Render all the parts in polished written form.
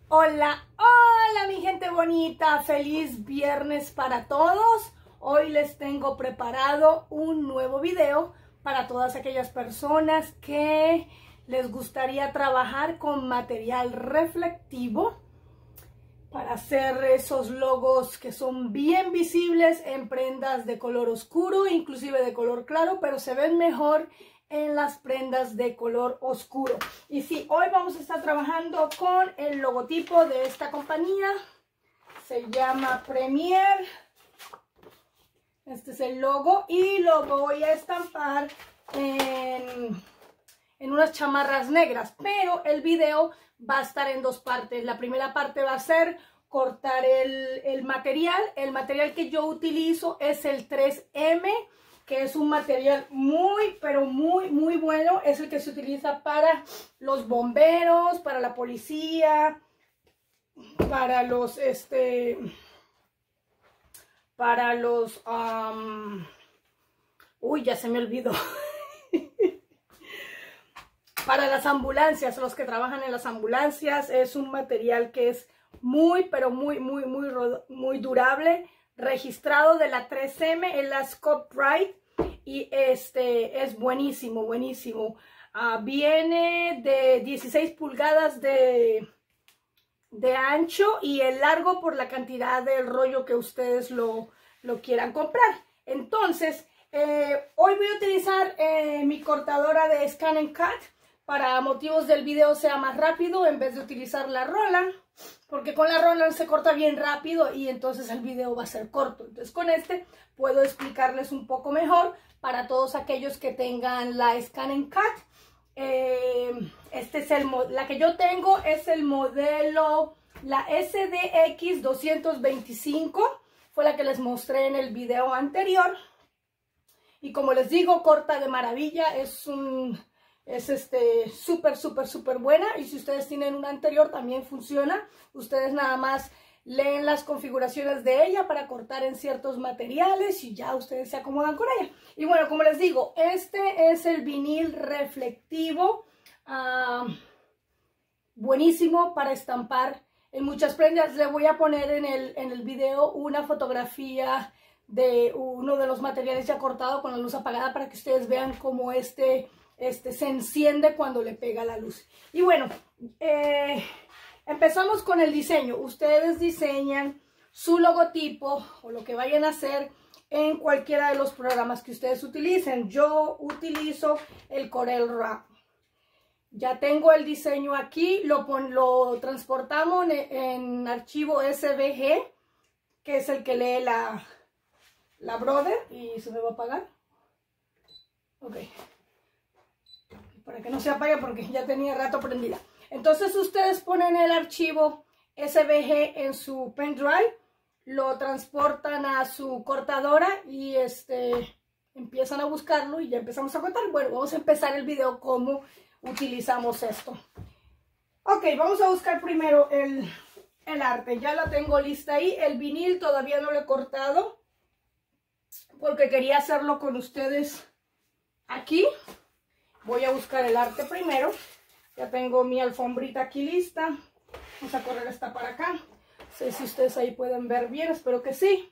Hola, hola mi gente bonita, feliz viernes para todos. Hoy les tengo preparado un nuevo video para todas aquellas personas que les gustaría trabajar con material reflectivo para hacer esos logos que son bien visibles en prendas de color oscuro, inclusive de color claro, pero se ven mejor en las prendas de color oscuro. Y sí, hoy vamos a estar trabajando con el logotipo de esta compañía. Se llama Premier. Este es el logo y lo voy a estampar en unas chamarras negras, pero el video va a estar en dos partes. La primera parte va a ser cortar el material. El material que yo utilizo es el 3M, que es un material muy, pero muy bueno. Es el que se utiliza para los bomberos, para la policía, para los, uy, ya se me olvidó. Para las ambulancias, los que trabajan en las ambulancias, es un material que es muy, pero muy durable, registrado de la 3M, en la Scotprite, y es buenísimo. Viene de 16 pulgadas de ancho y el largo por la cantidad del rollo que ustedes lo quieran comprar. Entonces, hoy voy a utilizar mi cortadora de Scan and Cut. Para motivos del video sea más rápido en vez de utilizar la Roland, porque con la Roland se corta bien rápido y entonces el video va a ser corto. Entonces con este puedo explicarles un poco mejor para todos aquellos que tengan la Scan and Cut. La que yo tengo es el modelo, la SDX 225, fue la que les mostré en el video anterior. Y como les digo, corta de maravilla, es súper buena, y si ustedes tienen una anterior también funciona. Ustedes nada más leen las configuraciones de ella para cortar en ciertos materiales y ya ustedes se acomodan con ella. Y bueno, como les digo, este es el vinil reflectivo, buenísimo para estampar en muchas prendas. Le voy a poner en el video una fotografía de uno de los materiales ya cortado con la luz apagada para que ustedes vean cómo se enciende cuando le pega la luz. Y bueno, empezamos con el diseño. Ustedes diseñan su logotipo o lo que vayan a hacer en cualquiera de los programas que ustedes utilicen. Yo utilizo el Corel Draw. Ya tengo el diseño aquí, lo transportamos en archivo SVG, que es el que lee la Brother, y se me va a apagar. Ok. Para que no se apague porque ya tenía rato prendida. Entonces ustedes ponen el archivo SVG en su pendrive, lo transportan a su cortadora y empiezan a buscarlo y ya empezamos a cortar. Bueno, vamos a empezar el video cómo utilizamos esto. Ok, vamos a buscar primero el arte. Ya la tengo lista ahí. El vinil todavía no lo he cortado porque quería hacerlo con ustedes aquí. Voy a buscar el arte primero. Ya tengo mi alfombrita aquí lista. Vamos a correr esta para acá. No sé si ustedes ahí pueden ver bien, espero que sí.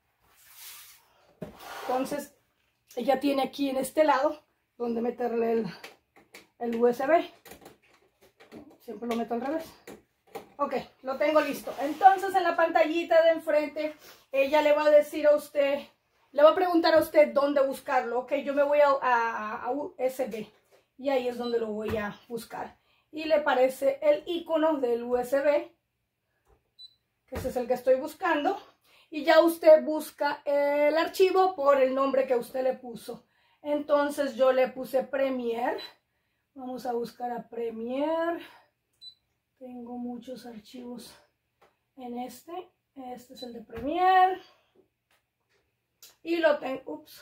Entonces, ella tiene aquí en este lado donde meterle el USB. Siempre lo meto al revés. Ok, lo tengo listo. Entonces, en la pantallita de enfrente, ella le va a decir a usted, le va a preguntar a usted dónde buscarlo. Ok, yo me voy a USB. Y ahí es donde lo voy a buscar. Y le aparece el icono del USB, que ese es el que estoy buscando. Y ya usted busca el archivo por el nombre que usted le puso. Entonces yo le puse Premier. Vamos a buscar a Premier. Tengo muchos archivos en este. Este es el de Premier. Y lo tengo... Ups.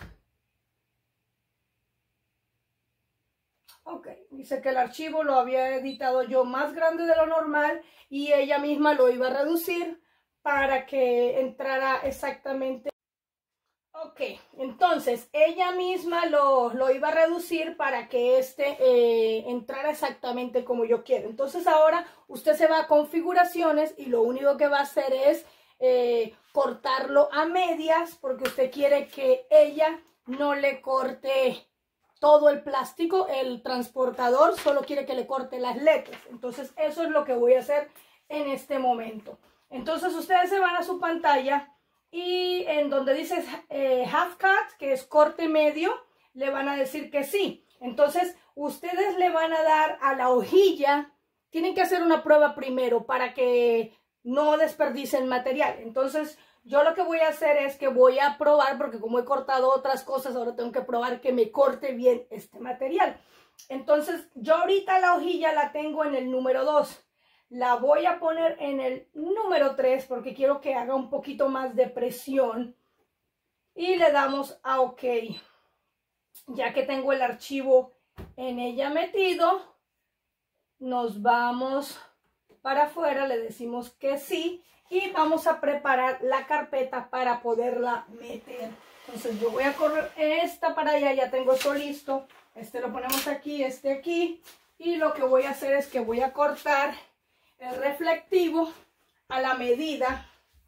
Ok, dice que el archivo lo había editado yo más grande de lo normal y ella misma lo iba a reducir para que entrara exactamente. Ok, Ok, entonces ella misma lo iba a reducir para que entrara exactamente como yo quiero. Entonces ahora usted se va a configuraciones y lo único que va a hacer es cortarlo a medias, porque usted quiere que ella no le corte todo el plástico, el transportador solo quiere que le corte las letras. Entonces eso es lo que voy a hacer en este momento. Entonces ustedes se van a su pantalla y en donde dice half cut, que es corte medio, le van a decir que sí. Entonces ustedes le van a dar a la hojilla, tienen que hacer una prueba primero para que no desperdicien material. Entonces yo lo que voy a hacer es que voy a probar, porque como he cortado otras cosas, ahora tengo que probar que me corte bien este material. Entonces yo ahorita la hojilla la tengo en el número 2. La voy a poner en el número 3 porque quiero que haga un poquito más de presión. Y le damos a OK. Ya que tengo el archivo en ella metido, nos vamos para afuera, le decimos que sí. Y vamos a preparar la carpeta para poderla meter. Entonces yo voy a correr esta para allá, ya tengo esto listo. Este lo ponemos aquí, este aquí. Y lo que voy a hacer es que voy a cortar el reflectivo a la medida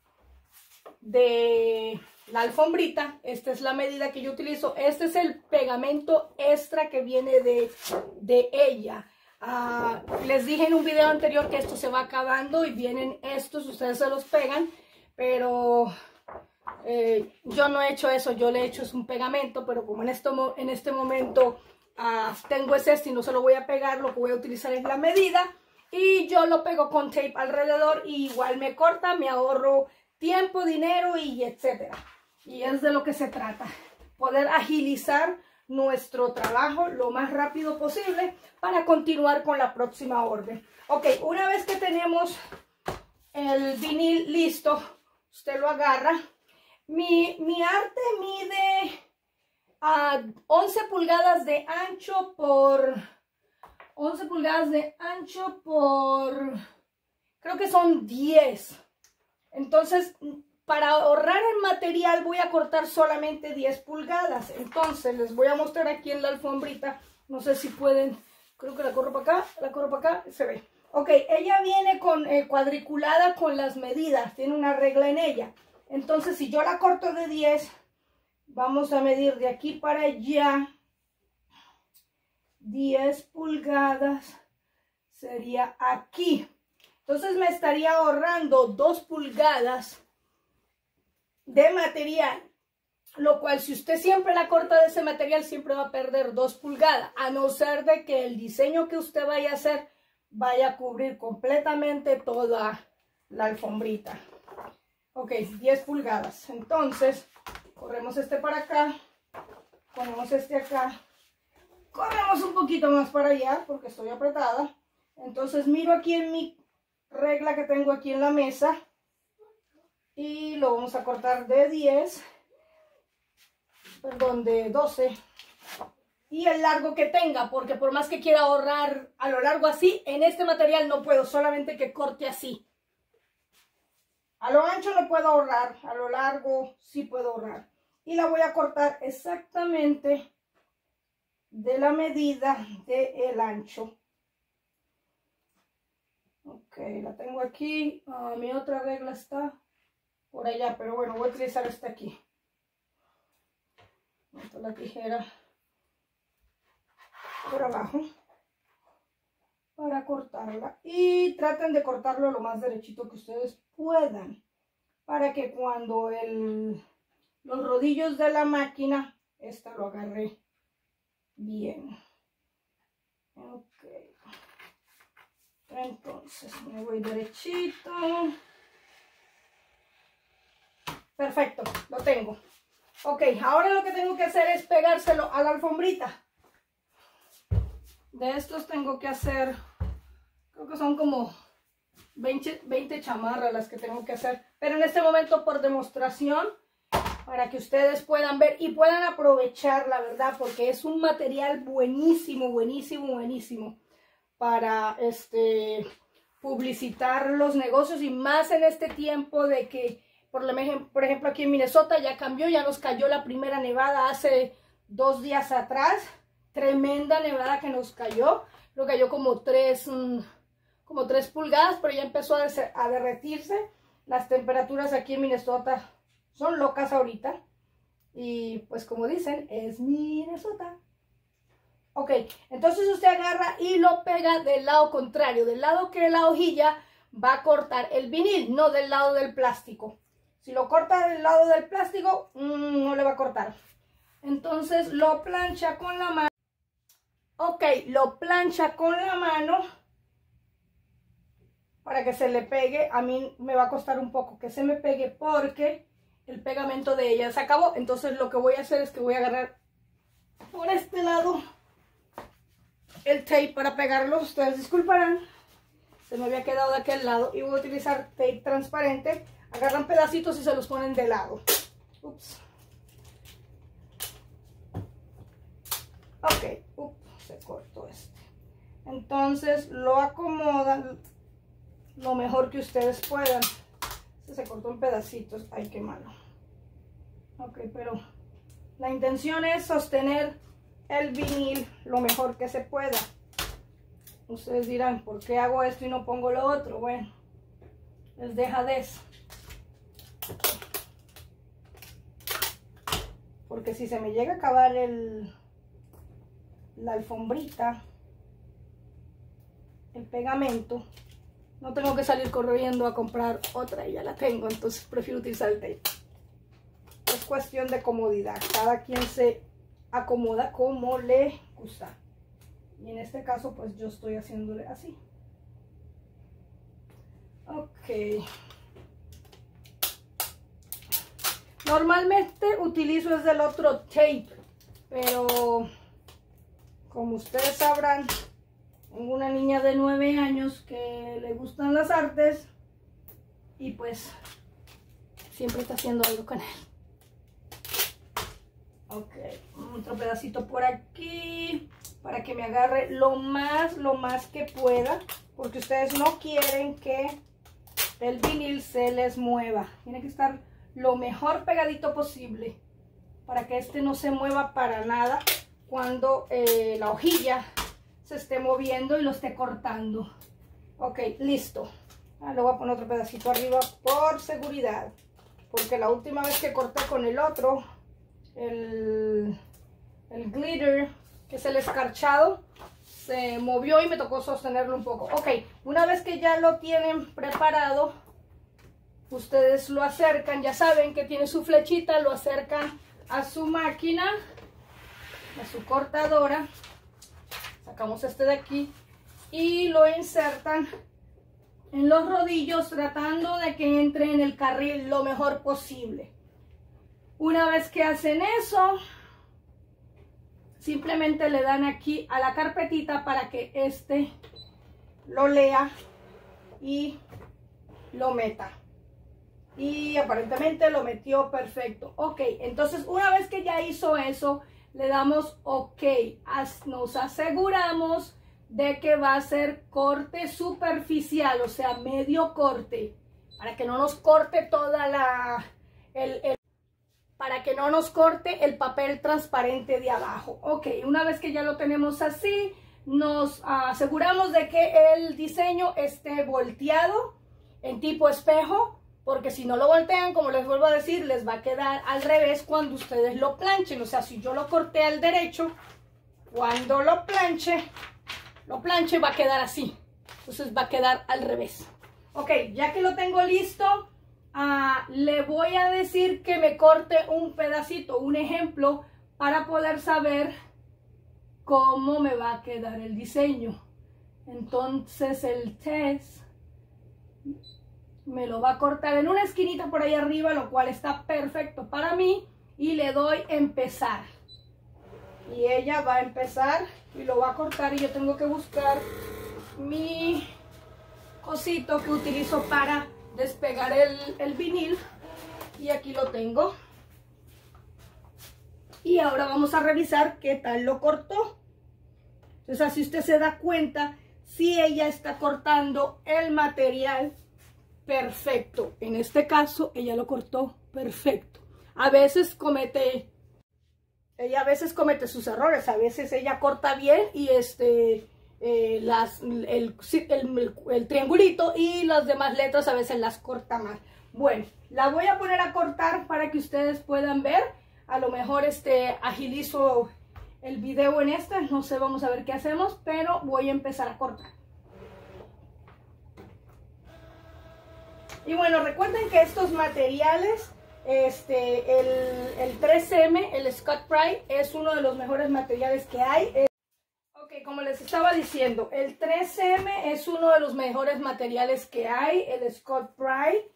de la alfombrita. Esta es la medida que yo utilizo. Este es el pegamento extra que viene de ella. Les dije en un video anterior que esto se va acabando y vienen estos, ustedes se los pegan, pero yo no he hecho eso, yo le he hecho es un pegamento, pero como en este momento tengo este y no se lo voy a pegar, lo que voy a utilizar es la medida y yo lo pego con tape alrededor y igual me corta, me ahorro tiempo, dinero y etcétera. Y es de lo que se trata, poder agilizar nuestro trabajo lo más rápido posible para continuar con la próxima orden. Ok, una vez que tenemos el vinil listo, usted lo agarra. Mi arte mide 11 pulgadas de ancho por 11 pulgadas de ancho por, creo que son 10. Entonces, para ahorrar el material voy a cortar solamente 10 pulgadas. Entonces les voy a mostrar aquí en la alfombrita. No sé si pueden, creo que la corro para acá, se ve. Ok, ella viene cuadriculada con las medidas, tiene una regla en ella. Entonces si yo la corto de 10, vamos a medir de aquí para allá. 10 pulgadas sería aquí. Entonces me estaría ahorrando 2 pulgadas de material, lo cual si usted siempre la corta de ese material siempre va a perder 2 pulgadas, a no ser de que el diseño que usted vaya a hacer vaya a cubrir completamente toda la alfombrita. Ok, 10 pulgadas. Entonces corremos este para acá, ponemos este acá, corremos un poquito más para allá porque estoy apretada. Entonces miro aquí en mi regla que tengo aquí en la mesa y lo vamos a cortar de 10, perdón, de 12, y el largo que tenga, porque por más que quiera ahorrar a lo largo así, en este material no puedo, solamente que corte así. A lo ancho no puedo ahorrar, a lo largo sí puedo ahorrar. Y la voy a cortar exactamente de la medida del ancho. Ok, la tengo aquí. Mi otra regla está por allá, pero bueno, voy a utilizar esta aquí. Meto la tijera por abajo para cortarla y traten de cortarlo lo más derechito que ustedes puedan para que cuando los rodillos de la máquina esta lo agarre bien. Ok, entonces me voy derechito. Perfecto, lo tengo. Ok, ahora lo que tengo que hacer es pegárselo a la alfombrita. De estos tengo que hacer, creo que son como 20 chamarras las que tengo que hacer. Pero en este momento por demostración, para que ustedes puedan ver y puedan aprovechar, la verdad, porque es un material buenísimo, buenísimo, buenísimo para publicitar los negocios y más en este tiempo de que por ejemplo, aquí en Minnesota ya cambió, ya nos cayó la primera nevada hace 2 días atrás. Tremenda nevada que nos cayó. Lo cayó como 3 pulgadas, pero ya empezó a derretirse. Las temperaturas aquí en Minnesota son locas ahorita. Y pues como dicen, es Minnesota. Ok, entonces usted agarra y lo pega del lado contrario, del lado que la hojilla va a cortar el vinil, no del lado del plástico. Si lo corta del lado del plástico, no le va a cortar. Entonces lo plancha con la mano. Ok, lo plancha con la mano para que se le pegue. A mí me va a costar un poco que se me pegue porque el pegamento de ella se acabó. Entonces lo que voy a hacer es que voy a agarrar por este lado el tape para pegarlo. Ustedes disculparán, se me había quedado de aquel lado y voy a utilizar tape transparente. Agarran pedacitos y se los ponen de lado. Ups. Ok, se cortó este. Entonces lo acomodan lo mejor que ustedes puedan. Se cortó en pedacitos. Ay, qué malo. Ok, pero la intención es sostener el vinil lo mejor que se pueda. Ustedes dirán, ¿por qué hago esto y no pongo lo otro? Bueno, es dejadez. Porque si se me llega a acabar la alfombrita, el pegamento, no tengo que salir corriendo a comprar otra y ya la tengo. Entonces prefiero utilizar el tape. Es cuestión de comodidad. Cada quien se acomoda como le gusta. Y en este caso pues yo estoy haciéndole así. Ok. Normalmente utilizo el otro tape, pero como ustedes sabrán, tengo una niña de 9 años que le gustan las artes y pues siempre está haciendo algo con él. Ok, otro pedacito por aquí para que me agarre lo más que pueda, porque ustedes no quieren que el vinil se les mueva. Tiene que estar lo mejor pegadito posible para que este no se mueva para nada cuando la hojilla se esté moviendo y lo esté cortando. Ok, listo. Le voy a poner otro pedacito arriba por seguridad, porque la última vez que corté con el otro, el glitter, que es el escarchado, se movió y me tocó sostenerlo un poco. Ok, una vez que ya lo tienen preparado, ustedes lo acercan, ya saben que tiene su flechita, lo acercan a su máquina, a su cortadora. Sacamos este de aquí y lo insertan en los rodillos, tratando de que entre en el carril lo mejor posible. Una vez que hacen eso, simplemente le dan aquí a la carpetita para que este lo lea y lo meta. Y aparentemente lo metió perfecto. Ok, entonces una vez que ya hizo eso, le damos OK. Nos aseguramos de que va a ser corte superficial, o sea, medio corte, para que no nos corte toda para que no nos corte el papel transparente de abajo. Ok, una vez que ya lo tenemos así, nos aseguramos de que el diseño esté volteado en tipo espejo, porque si no lo voltean, como les vuelvo a decir, les va a quedar al revés cuando ustedes lo planchen. O sea, si yo lo corté al derecho, cuando lo planche va a quedar así. Entonces va a quedar al revés. Ok, ya que lo tengo listo, le voy a decir que me corte un pedacito, un ejemplo, para poder saber cómo me va a quedar el diseño. Entonces el test me lo va a cortar en una esquinita por ahí arriba, lo cual está perfecto para mí, y le doy empezar. Y ella va a empezar y lo va a cortar, y yo tengo que buscar mi cosito que utilizo para despegar el vinil, y aquí lo tengo. Y ahora vamos a revisar qué tal lo cortó. Entonces así usted se da cuenta si ella está cortando el material perfecto. En este caso, ella lo cortó perfecto. A veces ella a veces comete sus errores, a veces ella corta bien y el triangulito y las demás letras a veces las corta mal. Bueno, la voy a poner a cortar para que ustedes puedan ver. A lo mejor agilizo el video en no sé, vamos a ver qué hacemos, pero voy a empezar a cortar. Y bueno, recuerden que estos materiales, el 3M, el Scotts-Brite, es uno de los mejores materiales que hay. Ok, como les estaba diciendo, el 3M es uno de los mejores materiales que hay, el Scotts-Brite.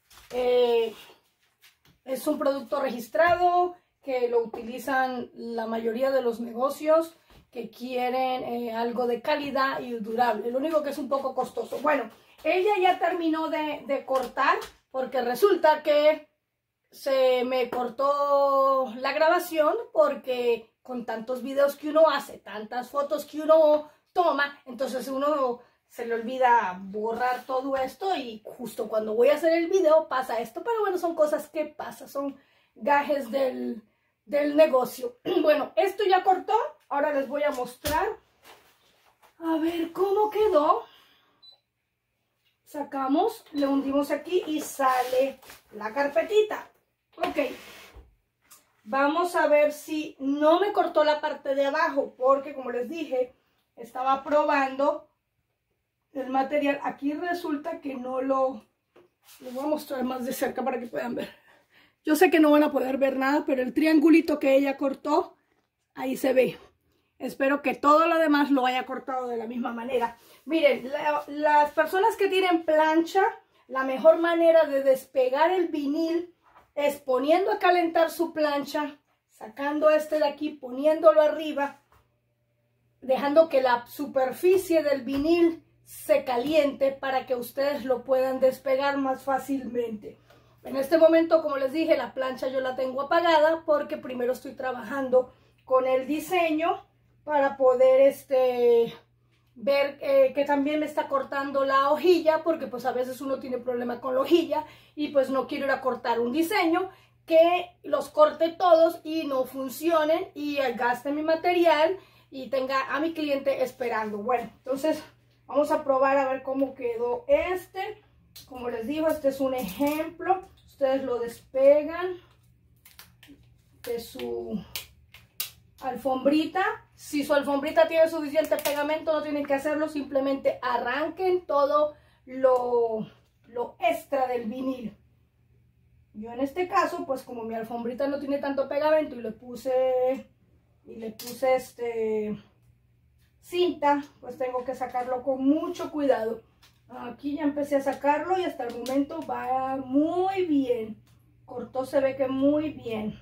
Es un producto registrado que lo utilizan la mayoría de los negocios que quieren algo de calidad y durable. Lo único que es un poco costoso. Bueno, ella ya terminó de cortar porque resulta que se me cortó la grabación porque con tantos videos que uno hace, tantas fotos que uno toma, entonces uno se le olvida borrar todo esto y justo cuando voy a hacer el video pasa esto. Pero bueno, son cosas que pasan, son gajes del negocio. Bueno, esto ya cortó. Ahora les voy a mostrar a ver cómo quedó. Sacamos, le hundimos aquí y sale la carpetita. Ok, vamos a ver si no me cortó la parte de abajo, porque como les dije, estaba probando el material. Aquí resulta que no lo voy a mostrar más de cerca para que puedan ver. Yo sé que no van a poder ver nada, pero el triangulito que ella cortó, ahí se ve. Espero que todo lo demás lo haya cortado de la misma manera. Miren, las personas que tienen plancha, la mejor manera de despegar el vinil es poniendo a calentar su plancha, sacando de aquí, poniéndolo arriba, dejando que la superficie del vinil se caliente para que ustedes lo puedan despegar más fácilmente. En este momento, como les dije, la plancha yo la tengo apagada porque primero estoy trabajando con el diseño para poder ver que también me está cortando la hojilla, porque pues a veces uno tiene problema con la hojilla y pues no quiero ir a cortar un diseño que los corte todos y no funcionen y gaste mi material y tenga a mi cliente esperando. Bueno, entonces vamos a probar a ver cómo quedó Como les digo, este es un ejemplo. Ustedes lo despegan de su alfombrita. Si su alfombrita tiene suficiente pegamento, no tienen que hacerlo. Simplemente arranquen todo lo extra del vinil. Yo en este caso, pues como mi alfombrita no tiene tanto pegamento y le puse cinta, pues tengo que sacarlo con mucho cuidado. Aquí ya empecé a sacarlo y hasta el momento va muy bien. Cortó, se ve que muy bien.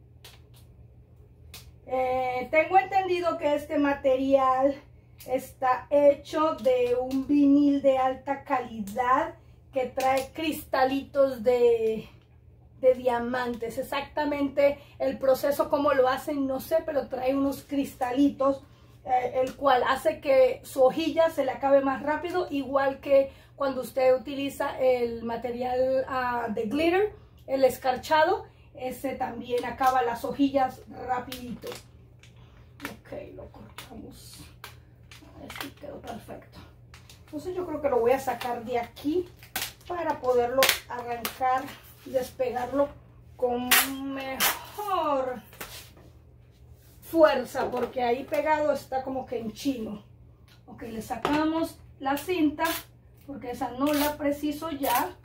Tengo entendido que este material está hecho de un vinil de alta calidad que trae cristalitos de diamantes. Exactamente el proceso como lo hacen no sé, pero trae unos cristalitos, el cual hace que su hojilla se le acabe más rápido, igual que cuando usted utiliza el material de glitter, el escarchado. Ese también acaba las hojillas rapidito. Ok, lo cortamos. Este quedó perfecto. Entonces yo creo que lo voy a sacar de aquí para poderlo arrancar y despegarlo con mejor fuerza, porque ahí pegado está como que en chino. Ok, le sacamos la cinta porque esa no la preciso ya.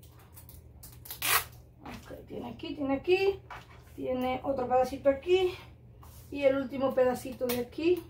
Tiene aquí, tiene otro pedacito aquí y el último pedacito de aquí.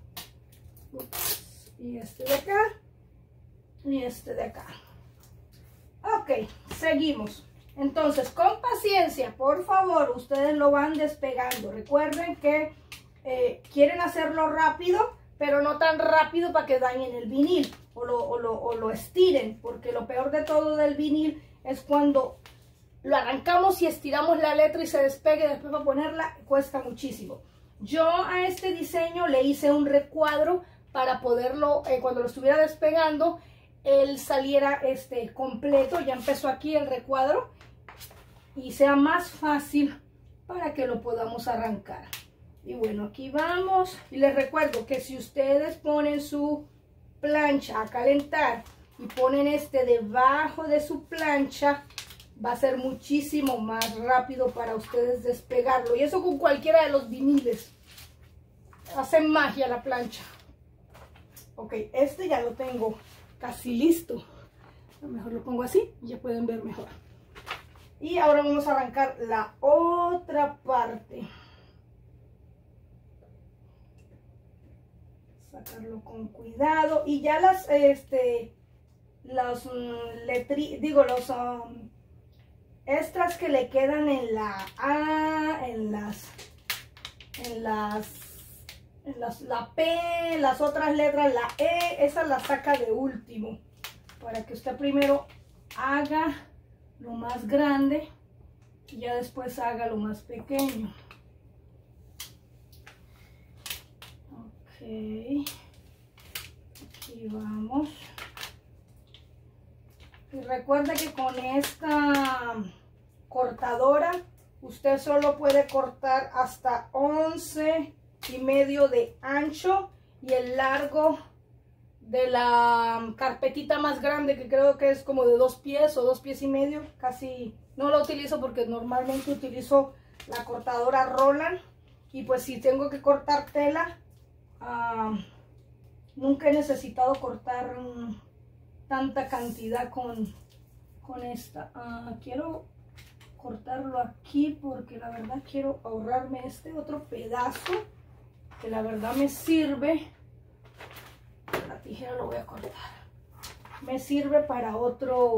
Ups, y este de acá y este de acá. Ok, seguimos. Entonces, con paciencia, por favor, ustedes lo van despegando. Recuerden que quieren hacerlo rápido, pero no tan rápido para que dañen el vinil o lo estiren, porque lo peor de todo del vinil es cuando lo arrancamos y estiramos la letra y se despegue. Después para ponerla cuesta muchísimo. Yo a este diseño le hice un recuadro para poderlo, cuando lo estuviera despegando, él saliera completo. Ya empezó aquí el recuadro y sea más fácil para que lo podamos arrancar. Y bueno, aquí vamos. Y les recuerdo que si ustedes ponen su plancha a calentar y ponen debajo de su plancha, va a ser muchísimo más rápido para ustedes despegarlo. Y eso con cualquiera de los viniles. Hace magia la plancha. Ok, ya lo tengo casi listo. A lo mejor lo pongo así y ya pueden ver mejor. Y ahora vamos a arrancar la otra parte. Sacarlo con cuidado. Y ya los extras que le quedan en la A, la P, las otras letras, la E, esa la saca de último, para que usted primero haga lo más grande y ya después haga lo más pequeño. Ok, aquí vamos. Y recuerde que con esta cortadora usted solo puede cortar hasta 11,5 de ancho, y el largo de la carpetita más grande, que creo que es como de 2 pies o 2 pies y medio, casi no lo utilizo porque normalmente utilizo la cortadora Roland. Y pues si tengo que cortar tela, nunca he necesitado cortar tanta cantidad con esta. Quiero cortarlo aquí porque la verdad quiero ahorrarme otro pedazo que la verdad me sirve. La tijera lo voy a cortar. Me sirve para otro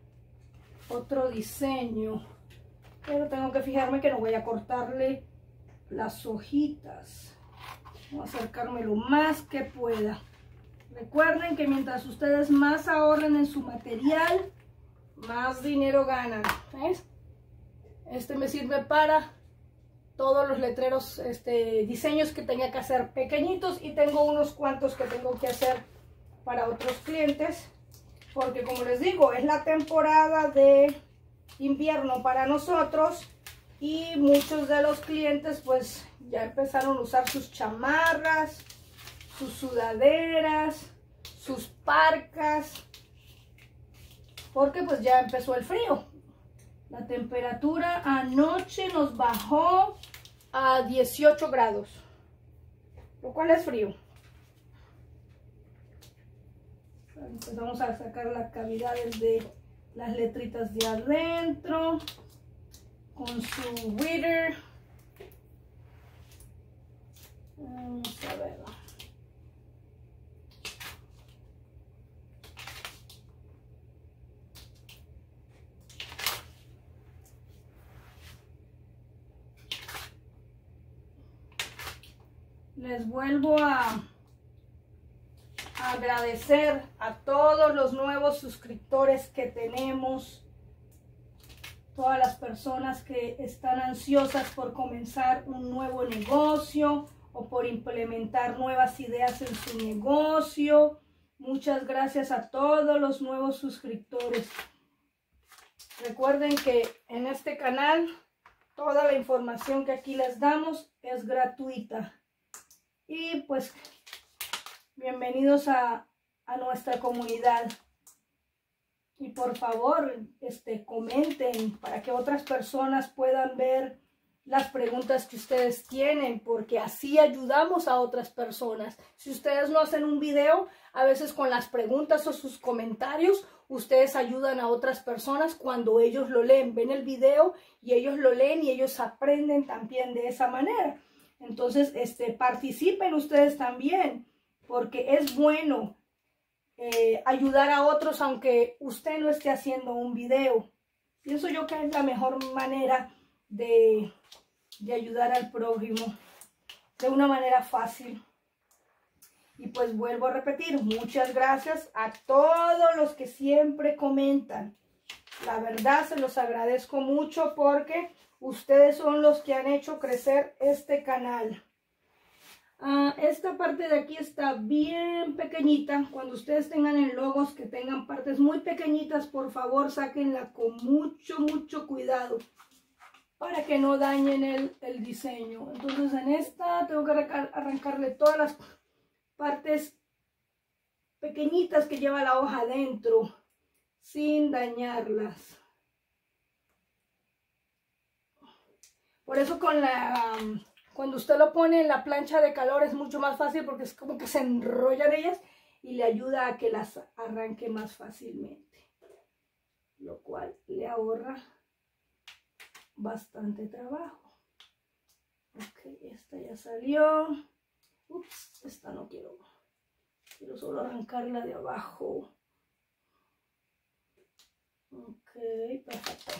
diseño, pero tengo que fijarme que no voy a cortarle las hojitas. Voy a acercarme lo más que pueda. Recuerden que mientras ustedes más ahorren en su material, más dinero ganan. ¿Ves? Me sirve para todos los letreros, diseños que tenga que hacer pequeñitos, y tengo unos cuantos que tengo que hacer para otros clientes, porque como les digo, es la temporada de invierno para nosotros, y muchos de los clientes pues ya empezaron a usar sus chamarras, sus sudaderas, sus parcas, porque pues ya empezó el frío. La temperatura anoche nos bajó a 18 grados, lo cual es frío. Empezamos a sacar las cavidades de las letritas de adentro con su weeder. Vamos a ver. Les vuelvo a agradecer a todos los nuevos suscriptores que tenemos, todas las personas que están ansiosas por comenzar un nuevo negocio o por implementar nuevas ideas en su negocio. Muchas gracias a todos los nuevos suscriptores. Recuerden que en este canal toda la información que aquí les damos es gratuita. Y pues bienvenidos a nuestra comunidad. Y por favor, comenten para que otras personas puedan ver las preguntas que ustedes tienen, porque así ayudamos a otras personas. Si ustedes no hacen un video, a veces con las preguntas o sus comentarios, ustedes ayudan a otras personas cuando ellos lo leen. Ven el video y ellos lo leen y ellos aprenden también de esa manera. Entonces, participen ustedes también, porque es bueno ayudar a otros aunque usted no esté haciendo un video. Pienso yo que es la mejor manera de ayudar al prójimo, de una manera fácil. Y pues vuelvo a repetir, muchas gracias a todos los que siempre comentan. La verdad se los agradezco mucho porque ustedes son los que han hecho crecer este canal. Esta parte de aquí está bien pequeñita. Cuando ustedes tengan en logos que tengan partes muy pequeñitas, por favor sáquenla con mucho cuidado para que no dañen el diseño. Entonces en esta tengo que arrancarle todas las partes pequeñitas que lleva la hoja adentro sin dañarlas. Por eso cuando usted lo pone en la plancha de calor es mucho más fácil, porque es como que se enrollan ellas y le ayuda a que las arranque más fácilmente, lo cual le ahorra bastante trabajo. Ok, esta ya salió. Ups, esta no quiero solo arrancarla de abajo. Ok, perfecto.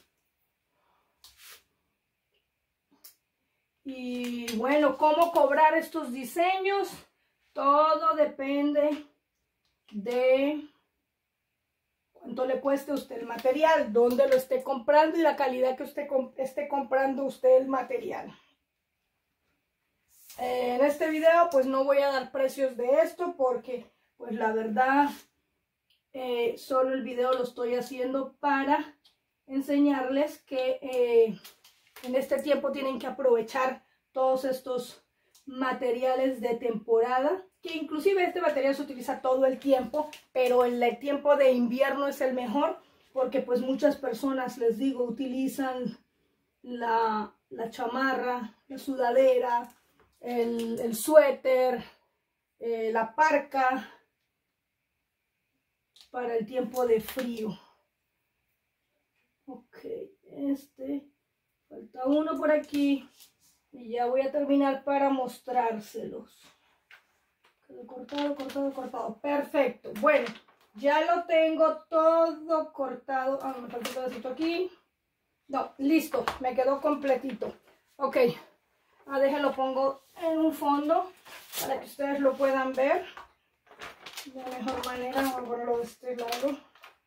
Y bueno, ¿cómo cobrar estos diseños? Todo depende de cuánto le cueste a usted el material, dónde lo esté comprando y la calidad que usted esté comprando usted el material. En este video pues no voy a dar precios de esto porque pues la verdad solo el video lo estoy haciendo para enseñarles que en este tiempo tienen que aprovechar todos estos materiales de temporada, que inclusive este material se utiliza todo el tiempo, pero en el tiempo de invierno es el mejor, porque pues muchas personas, les digo, utilizan la chamarra, la sudadera, el suéter, la parca para el tiempo de frío. Ok, falta uno por aquí y ya voy a terminar para mostrárselos. Quedó cortado. Perfecto. Bueno, ya lo tengo todo cortado. Me falta un pedacito aquí. No, listo. Me quedó completito. Ok. Déjenlo, pongo en un fondo para que ustedes lo puedan ver de mejor manera. Vamos a ponerlo de este lado.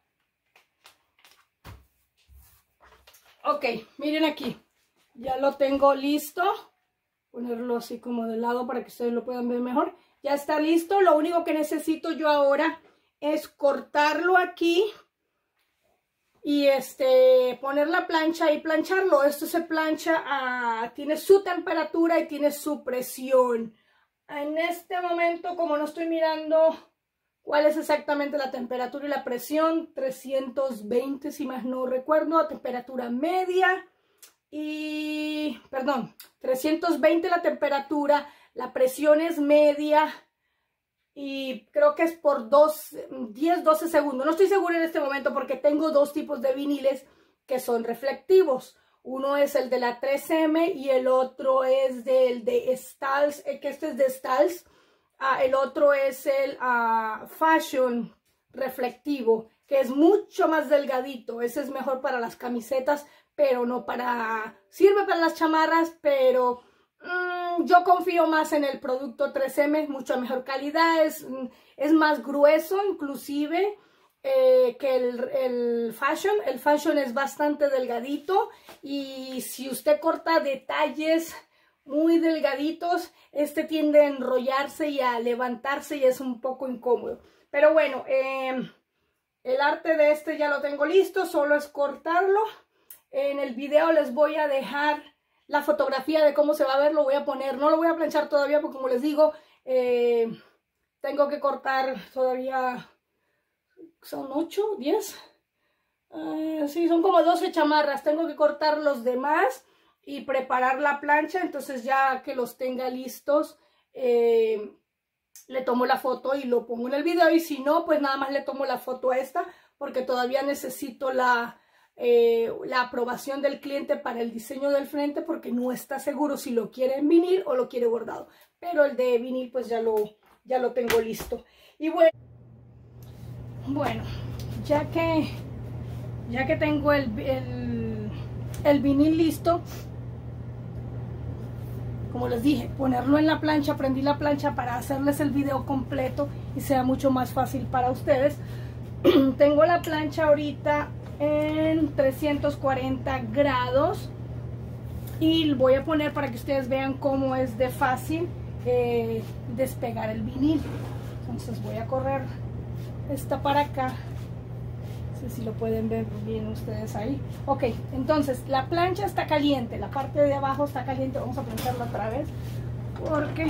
Ok, miren aquí. Ya lo tengo listo. Ponerlo así como de lado para que ustedes lo puedan ver mejor. Ya está listo. Lo único que necesito yo ahora es cortarlo aquí y poner la plancha y plancharlo. Esto se plancha, tiene su temperatura y tiene su presión. En este momento, como no estoy mirando cuál es exactamente la temperatura y la presión, 320 si más no recuerdo, temperatura media. Y, perdón, 320 la temperatura, la presión es media y creo que es por 10-12 segundos. No estoy segura en este momento porque tengo dos tipos de viniles que son reflectivos. Uno es el de la 3M y el otro es del de Stahls, que este es de Stahls. El otro es el Fashion reflectivo, que es mucho más delgadito. Ese es mejor para las camisetas, pero no para... Sirve para las chamarras, pero yo confío más en el producto 3M, mucha mejor calidad, es más grueso inclusive que el Fashion. El Fashion es bastante delgadito y si usted corta detalles muy delgaditos, tiende a enrollarse y a levantarse y es un poco incómodo. Pero bueno, el arte de ya lo tengo listo, solo es cortarlo. En el video les voy a dejar la fotografía de cómo se va a ver, lo voy a poner, no lo voy a planchar todavía porque como les digo, tengo que cortar todavía, son 8, 10, sí, son como 12 chamarras, tengo que cortar los demás y preparar la plancha. Entonces ya que los tenga listos, le tomo la foto y lo pongo en el video, y si no, pues nada más le tomo la foto a esta porque todavía necesito la aprobación del cliente para el diseño del frente, porque no está seguro si lo quiere en vinil o lo quiere bordado, pero el de vinil pues ya lo tengo listo. Y bueno, ya que tengo el vinil listo, como les dije, ponerlo en la plancha, prendí la plancha para hacerles el video completo y sea mucho más fácil para ustedes. Tengo la plancha ahorita en 340 grados y voy a poner para que ustedes vean cómo es de fácil despegar el vinil. Entonces voy a correr esta para acá. No sé si lo pueden ver bien ustedes ahí. Ok, entonces la plancha está caliente, la parte de abajo está caliente. Vamos a prenderla otra vez porque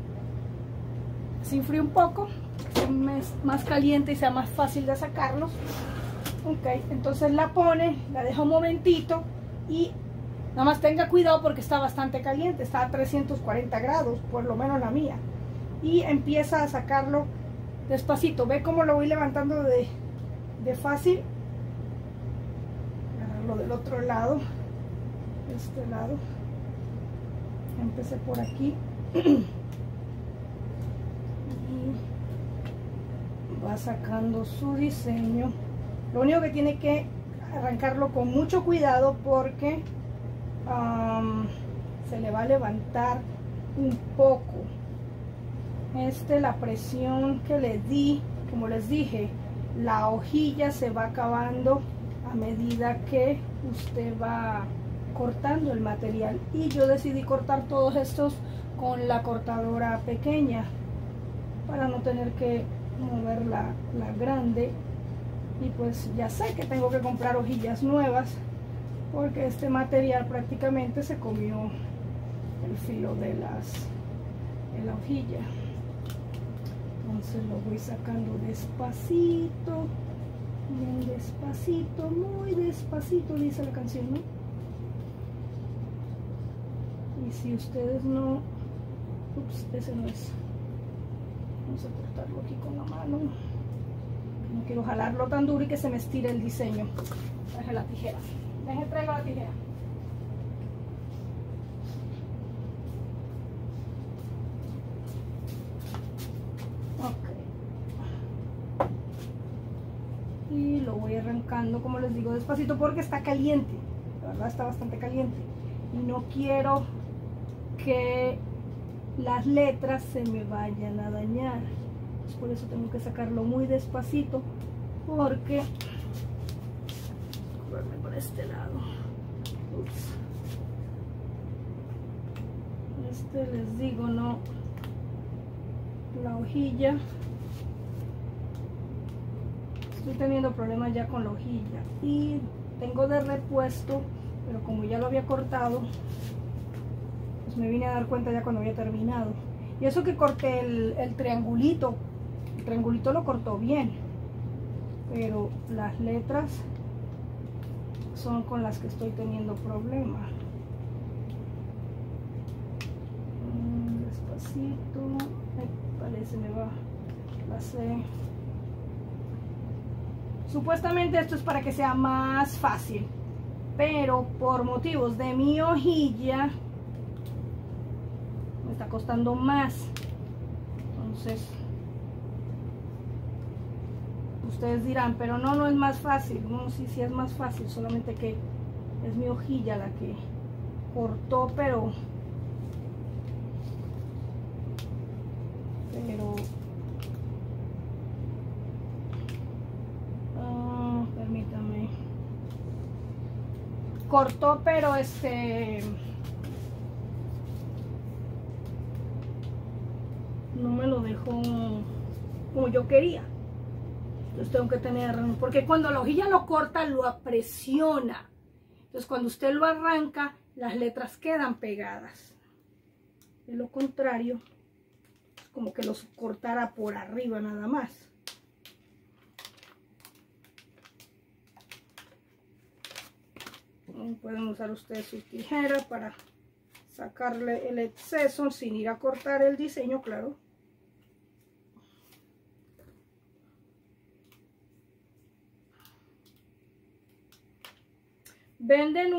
se enfría un poco, sea más caliente y sea más fácil de sacarlos. Ok, entonces la pone, la deja un momentito y nada más tenga cuidado porque está bastante caliente, está a 340 grados, por lo menos la mía. Y empieza a sacarlo despacito. Ve cómo lo voy levantando de fácil. Agarrarlo del otro lado, este lado. Empecé por aquí. Y va sacando su diseño. Lo único que tiene que arrancarlo con mucho cuidado porque se le va a levantar un poco. La presión que le di, como les dije, la hojilla se va acabando a medida que usted va cortando el material, y yo decidí cortar todos estos con la cortadora pequeña para no tener que mover la grande. Y pues ya sé que tengo que comprar hojillas nuevas porque este material prácticamente se comió el filo de la hojilla. Entonces lo voy sacando despacito, bien despacito, muy despacito, dice la canción, ¿no? Y si ustedes no, ups, ese no es. Vamos a cortarlo aquí con la mano. No quiero jalarlo tan duro y que se me estire el diseño. Deje la tijera. Traigo la tijera. Y lo voy arrancando, como les digo, despacito porque está caliente. La verdad está bastante caliente. Y no quiero que las letras se me vayan a dañar. Pues por eso tengo que sacarlo muy despacito. Porque... Correrme por este lado. Ups. Les digo, no. La hojilla. Estoy teniendo problemas ya con la hojilla y tengo de repuesto, pero como ya lo había cortado, pues me vine a dar cuenta ya cuando había terminado. Y eso que corté el triangulito lo cortó bien, pero las letras son con las que estoy teniendo problemas. Despacito, parece me va la C. Supuestamente esto es para que sea más fácil, pero por motivos de mi hojilla me está costando más. Entonces ustedes dirán, pero no es más fácil. No, sí es más fácil, solamente que es mi hojilla la que cortó, pero permítame, cortó, pero no me lo dejó como yo quería. Entonces tengo que tener, porque cuando la hojilla lo corta, lo apresiona. Entonces cuando usted lo arranca, las letras quedan pegadas. De lo contrario, es como que los cortara por arriba nada más. Pueden usar ustedes sus tijeras para sacarle el exceso sin ir a cortar el diseño, claro. Venden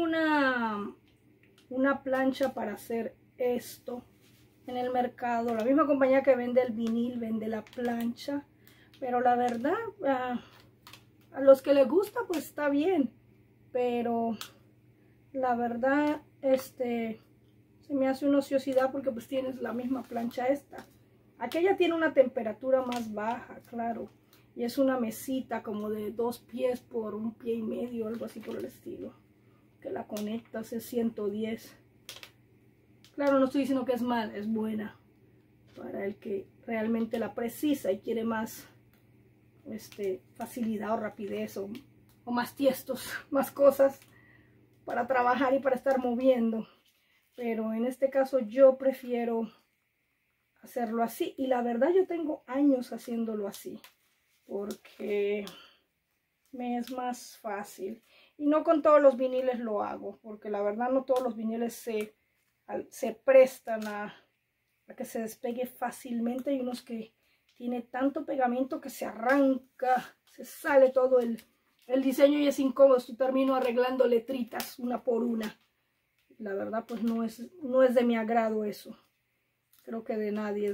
una plancha para hacer esto en el mercado. La misma compañía que vende el vinil vende la plancha, pero la verdad a los que les gusta pues está bien, pero la verdad se me hace una ociosidad porque pues tienes la misma plancha esta. Aquella tiene una temperatura más baja, claro, y es una mesita como de 2 pies por 1,5 pies, algo así por el estilo, que la conectas, es 110. Claro, no estoy diciendo que es mal, es buena, para el que realmente la precisa y quiere más facilidad o rapidez o más tiestos, más cosas para trabajar y para estar moviendo. Pero en este caso yo prefiero hacerlo así, y la verdad yo tengo años haciéndolo así porque me es más fácil. Y no con todos los viniles lo hago, porque la verdad no todos los viniles se prestan a que se despegue fácilmente. Hay unos que tiene tanto pegamento que se arranca, se sale todo el diseño y es incómodo. Yo termino arreglando letritas una por una. La verdad pues no es de mi agrado eso. Creo que de nadie es.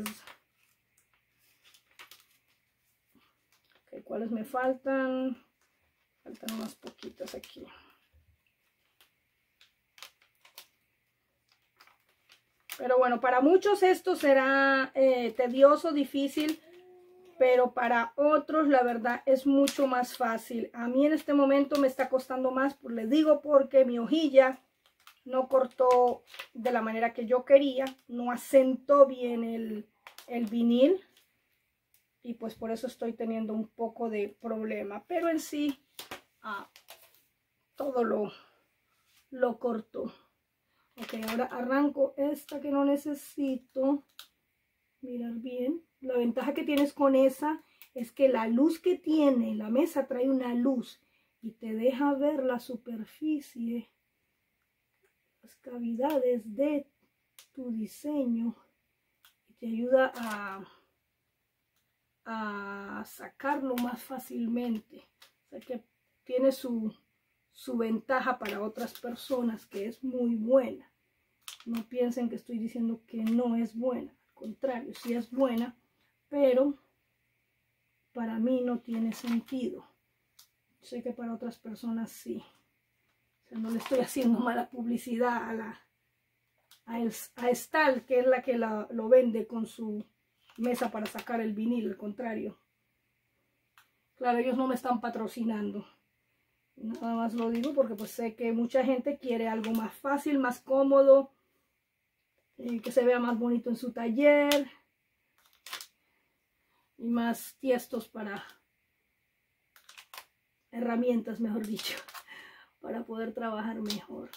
Okay, ¿cuáles me faltan? Faltan unas poquitas aquí. Pero bueno, para muchos esto será tedioso, difícil, pero para otros la verdad es mucho más fácil. A mí en este momento me está costando más, pues les digo, porque mi hojilla no cortó de la manera que yo quería, no asentó bien el vinil, y pues por eso estoy teniendo un poco de problema. Pero en sí, todo lo cortó. Ok, ahora arranco esta que no necesito. Mirar bien. La ventaja que tienes con esa es que la luz que tiene, la mesa trae una luz y te deja ver la superficie, las cavidades de tu diseño, y te ayuda a sacarlo más fácilmente. O sea que tiene su ventaja para otras personas, que es muy buena. No piensen que estoy diciendo que no es buena, al contrario, sí es buena, pero para mí no tiene sentido. Sé que para otras personas sí. O sea, no le estoy haciendo mala publicidad a Estal, que es la que lo vende con su mesa para sacar el vinil, al contrario. Claro, ellos no me están patrocinando. Nada más lo digo porque pues sé que mucha gente quiere algo más fácil, más cómodo, que se vea más bonito en su taller y más tiestos para herramientas, mejor dicho, para poder trabajar mejor.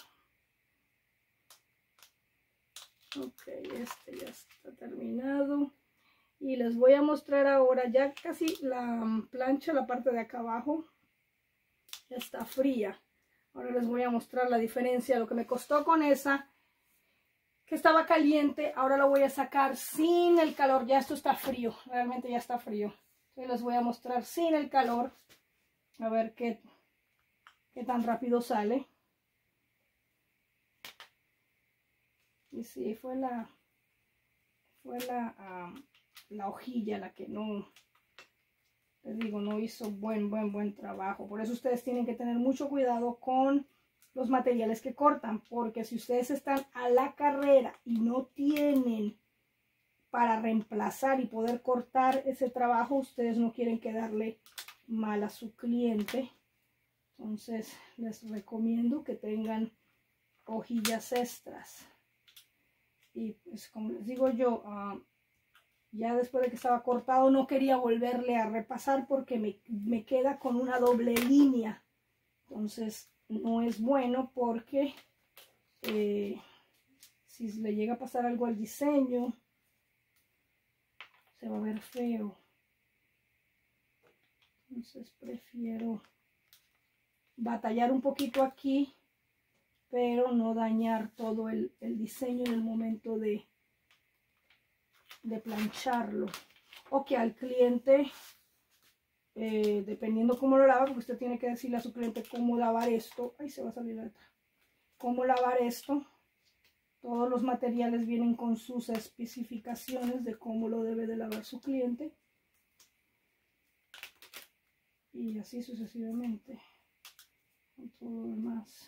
Ok, este ya está terminado. Y les voy a mostrar ahora, ya casi la plancha, la parte de acá abajo, ya está fría. Ahora les voy a mostrar la diferencia, lo que me costó con esa, que estaba caliente. Ahora lo voy a sacar sin el calor, ya esto está frío, realmente ya está frío. Entonces les voy a mostrar sin el calor, a ver qué tan rápido sale. Y sí, fue la hojilla la que no, les digo, no hizo buen trabajo. Por eso ustedes tienen que tener mucho cuidado con los materiales que cortan, porque si ustedes están a la carrera y no tienen para reemplazar y poder cortar ese trabajo, ustedes no quieren quedarle mal a su cliente. Entonces les recomiendo que tengan hojillas extras. Y pues como les digo yo, ya después de que estaba cortado no quería volverle a repasar porque me queda con una doble línea. Entonces no es bueno, porque si le llega a pasar algo al diseño, se va a ver feo. Entonces prefiero batallar un poquito aquí, pero no dañar todo el diseño en el momento de plancharlo. O que al cliente, dependiendo cómo lo lava, porque usted tiene que decirle a su cliente cómo lavar esto. Ahí se va a salir la letra. Cómo lavar esto. Todos los materiales vienen con sus especificaciones de cómo lo debe de lavar su cliente. Y así sucesivamente. Con todo lo demás.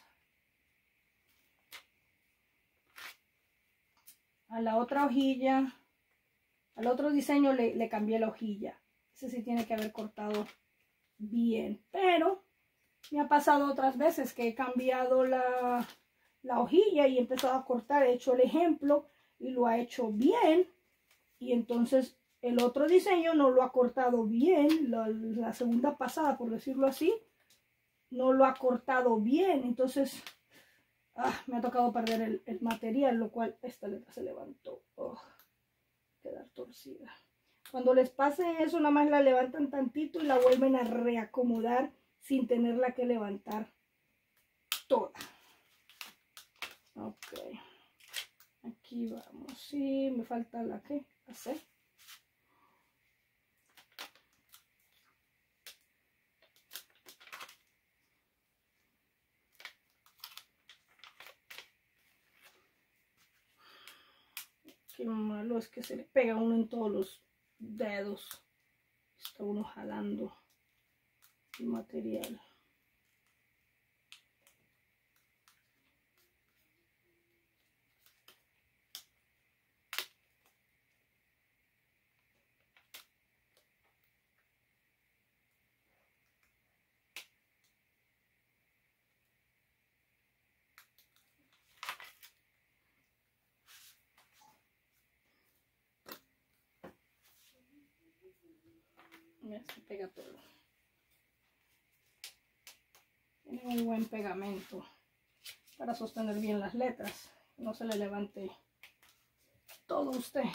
A la otra hojilla, al otro diseño le cambié la hojilla. Ese sí tiene que haber cortado bien. Pero me ha pasado otras veces que he cambiado la hojilla y he empezado a cortar. He hecho el ejemplo y lo ha hecho bien. Y entonces el otro diseño no lo ha cortado bien, la segunda pasada, por decirlo así, no lo ha cortado bien. Entonces me ha tocado perder el material, lo cual esta letra se levantó. Quedar torcida. Cuando les pase eso, nada más la levantan tantito y la vuelven a reacomodar sin tenerla que levantar toda. Ok. Aquí vamos. Sí, me falta la que hacer. Qué malo es que se le pega uno en todos los dedos. Está uno jalando el material. Mira, se pega todo. Tiene muy buen pegamento para sostener bien las letras. No se le levante todo a usted.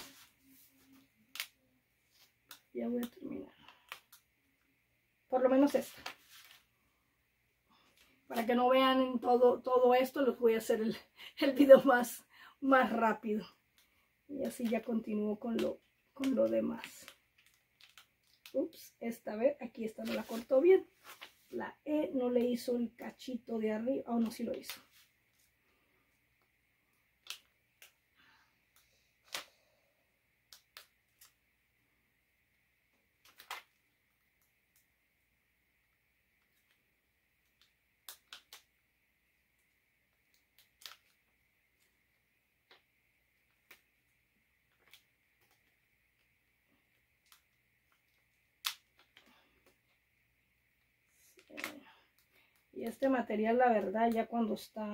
Ya voy a terminar. Por lo menos esta. Para que no vean en todo esto, les voy a hacer el video más rápido. Y así ya continúo con lo demás. Ups, esta vez, aquí esta no la cortó bien. La E no le hizo el cachito de arriba. Oh, no, sí lo hizo. Y este material, la verdad, ya cuando está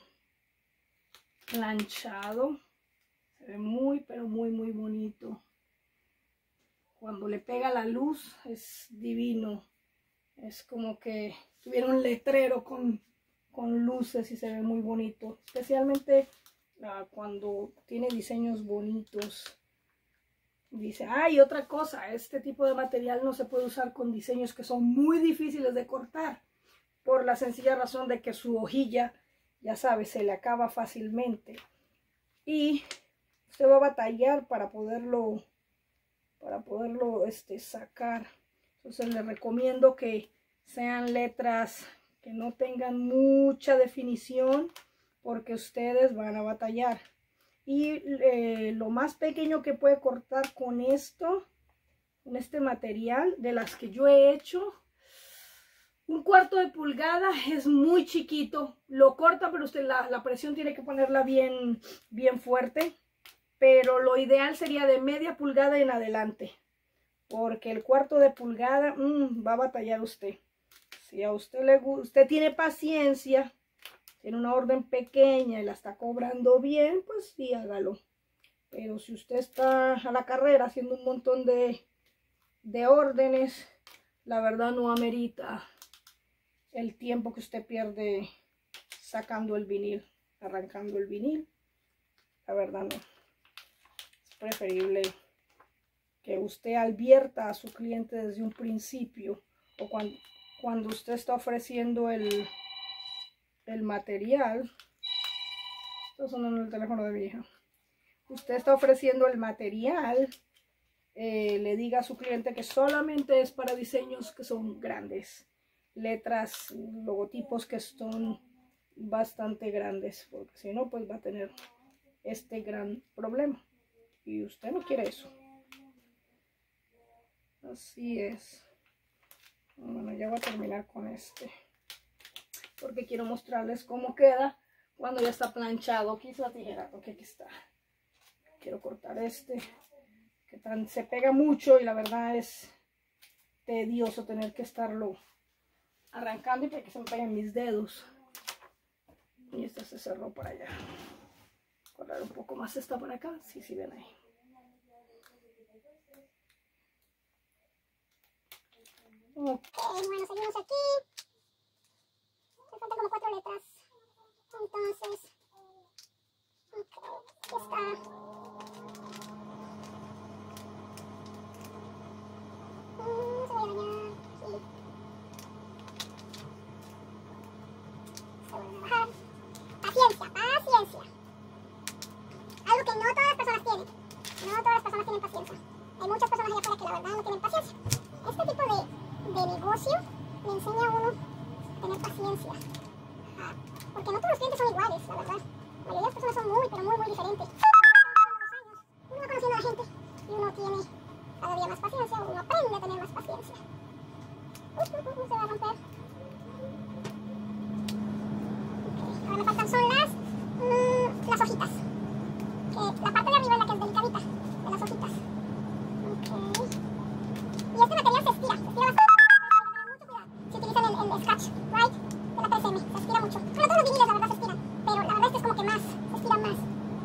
planchado, se ve muy, pero muy, muy bonito. Cuando le pega la luz, es divino. Es como que tuviera un letrero con luces y se ve muy bonito. Especialmente cuando tiene diseños bonitos. Dice, y otra cosa, este tipo de material no se puede usar con diseños que son muy difíciles de cortar. Por la sencilla razón de que su hojilla, ya sabe, se le acaba fácilmente. Y usted va a batallar para poderlo sacar. Entonces les recomiendo que sean letras que no tengan mucha definición, porque ustedes van a batallar. Y lo más pequeño que puede cortar con esto, con este material, de las que yo he hecho, 1/4 de pulgada, es muy chiquito. Lo corta, pero usted la presión tiene que ponerla bien fuerte. Pero lo ideal sería de media pulgada en adelante, porque el 1/4 de pulgada va a batallar usted. Si a usted le gusta, usted tiene paciencia, tiene una orden pequeña y la está cobrando bien, pues sí, hágalo. Pero si usted está a la carrera haciendo un montón de órdenes, la verdad no amerita el tiempo que usted pierde sacando el vinil, arrancando el vinil. La verdad no. Es preferible que usted advierta a su cliente desde un principio, o cuando usted está ofreciendo el material. Esto sonó en el teléfono de mi hija. Usted está ofreciendo el material, le diga a su cliente que solamente es para diseños que son grandes, letras, logotipos que son bastante grandes, porque si no, pues va a tener este gran problema y usted no quiere eso. Así es. Bueno, ya voy a terminar con este, porque quiero mostrarles cómo queda cuando ya está planchado. Aquí es la tijera, ok, aquí está. Quiero cortar este, que se pega mucho y la verdad es tedioso tener que estarlo arrancando y para que se me peguen mis dedos. Y este se cerró para allá. Cortar un poco más esta para acá, sí, ven ahí. Bueno, seguimos aquí. Me faltan como 4 letras. Entonces, aquí está. Se va a dañar. Sí. Se vuelve a bajar. Paciencia, paciencia. Algo que no todas las personas tienen. No todas las personas tienen paciencia. Hay muchas personas allá afuera que la verdad no tienen paciencia. Este tipo de negocio le enseña a uno a tener paciencia. Porque no todos los clientes son iguales, la verdad. La mayoría de las personas son muy, pero muy diferentes. Uno va conociendo a la gente y uno tiene cada día más paciencia, uno aprende a tener más paciencia. Se va a romper. Okay. Ahora me faltan son las hojitas. La parte de arriba es la que es delicadita, de las hojitas. Okay. Y este material se estira bastante. Mucho cuidado si utilizan el scratch, right, de la PSM, se estira mucho. Bueno, todos los viniles la verdad se estiran, pero la verdad es como que más, se estiran más.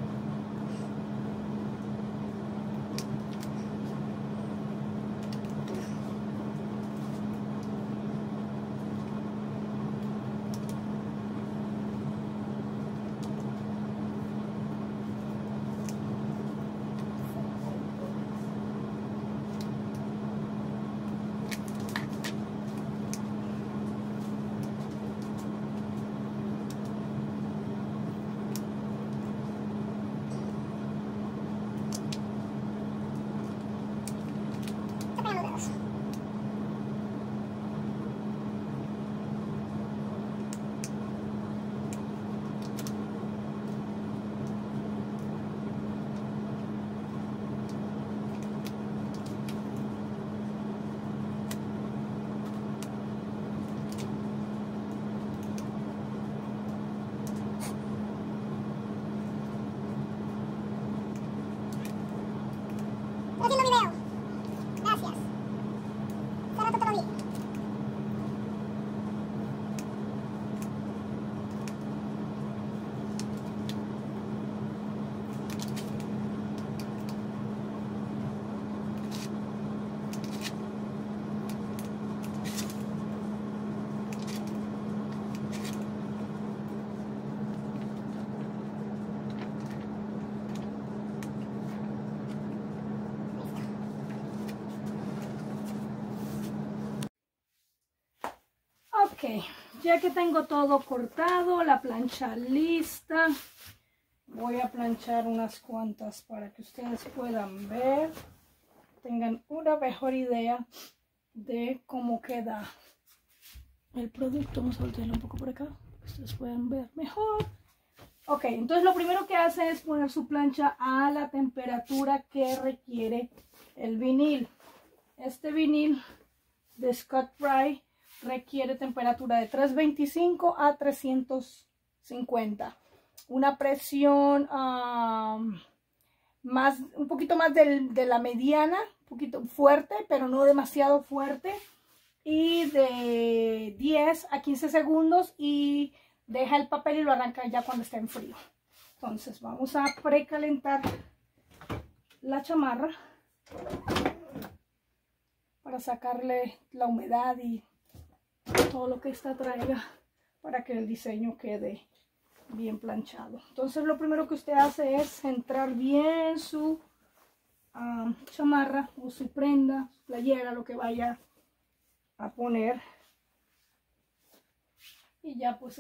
Haciendo video. Gracias. Será todo bien. Ok, ya que tengo todo cortado, la plancha lista, voy a planchar unas cuantas para que ustedes puedan ver, tengan una mejor idea de cómo queda el producto. Vamos a voltearlo un poco por acá, para que ustedes puedan ver mejor. Ok, entonces lo primero que hace es poner su plancha a la temperatura que requiere el vinil. Este vinil de Scotch-Brite requiere temperatura de 325 a 350. Una presión un poquito más de la mediana, un poquito fuerte, pero no demasiado fuerte. Y de 10 a 15 segundos y deja el papel y lo arranca ya cuando esté en frío. Entonces vamos a precalentar la chamarra para sacarle la humedad y todo lo que esta traiga para que el diseño quede bien planchado. Entonces lo primero que usted hace es centrar bien su chamarra o su prenda, su playera, lo que vaya a poner, y ya pues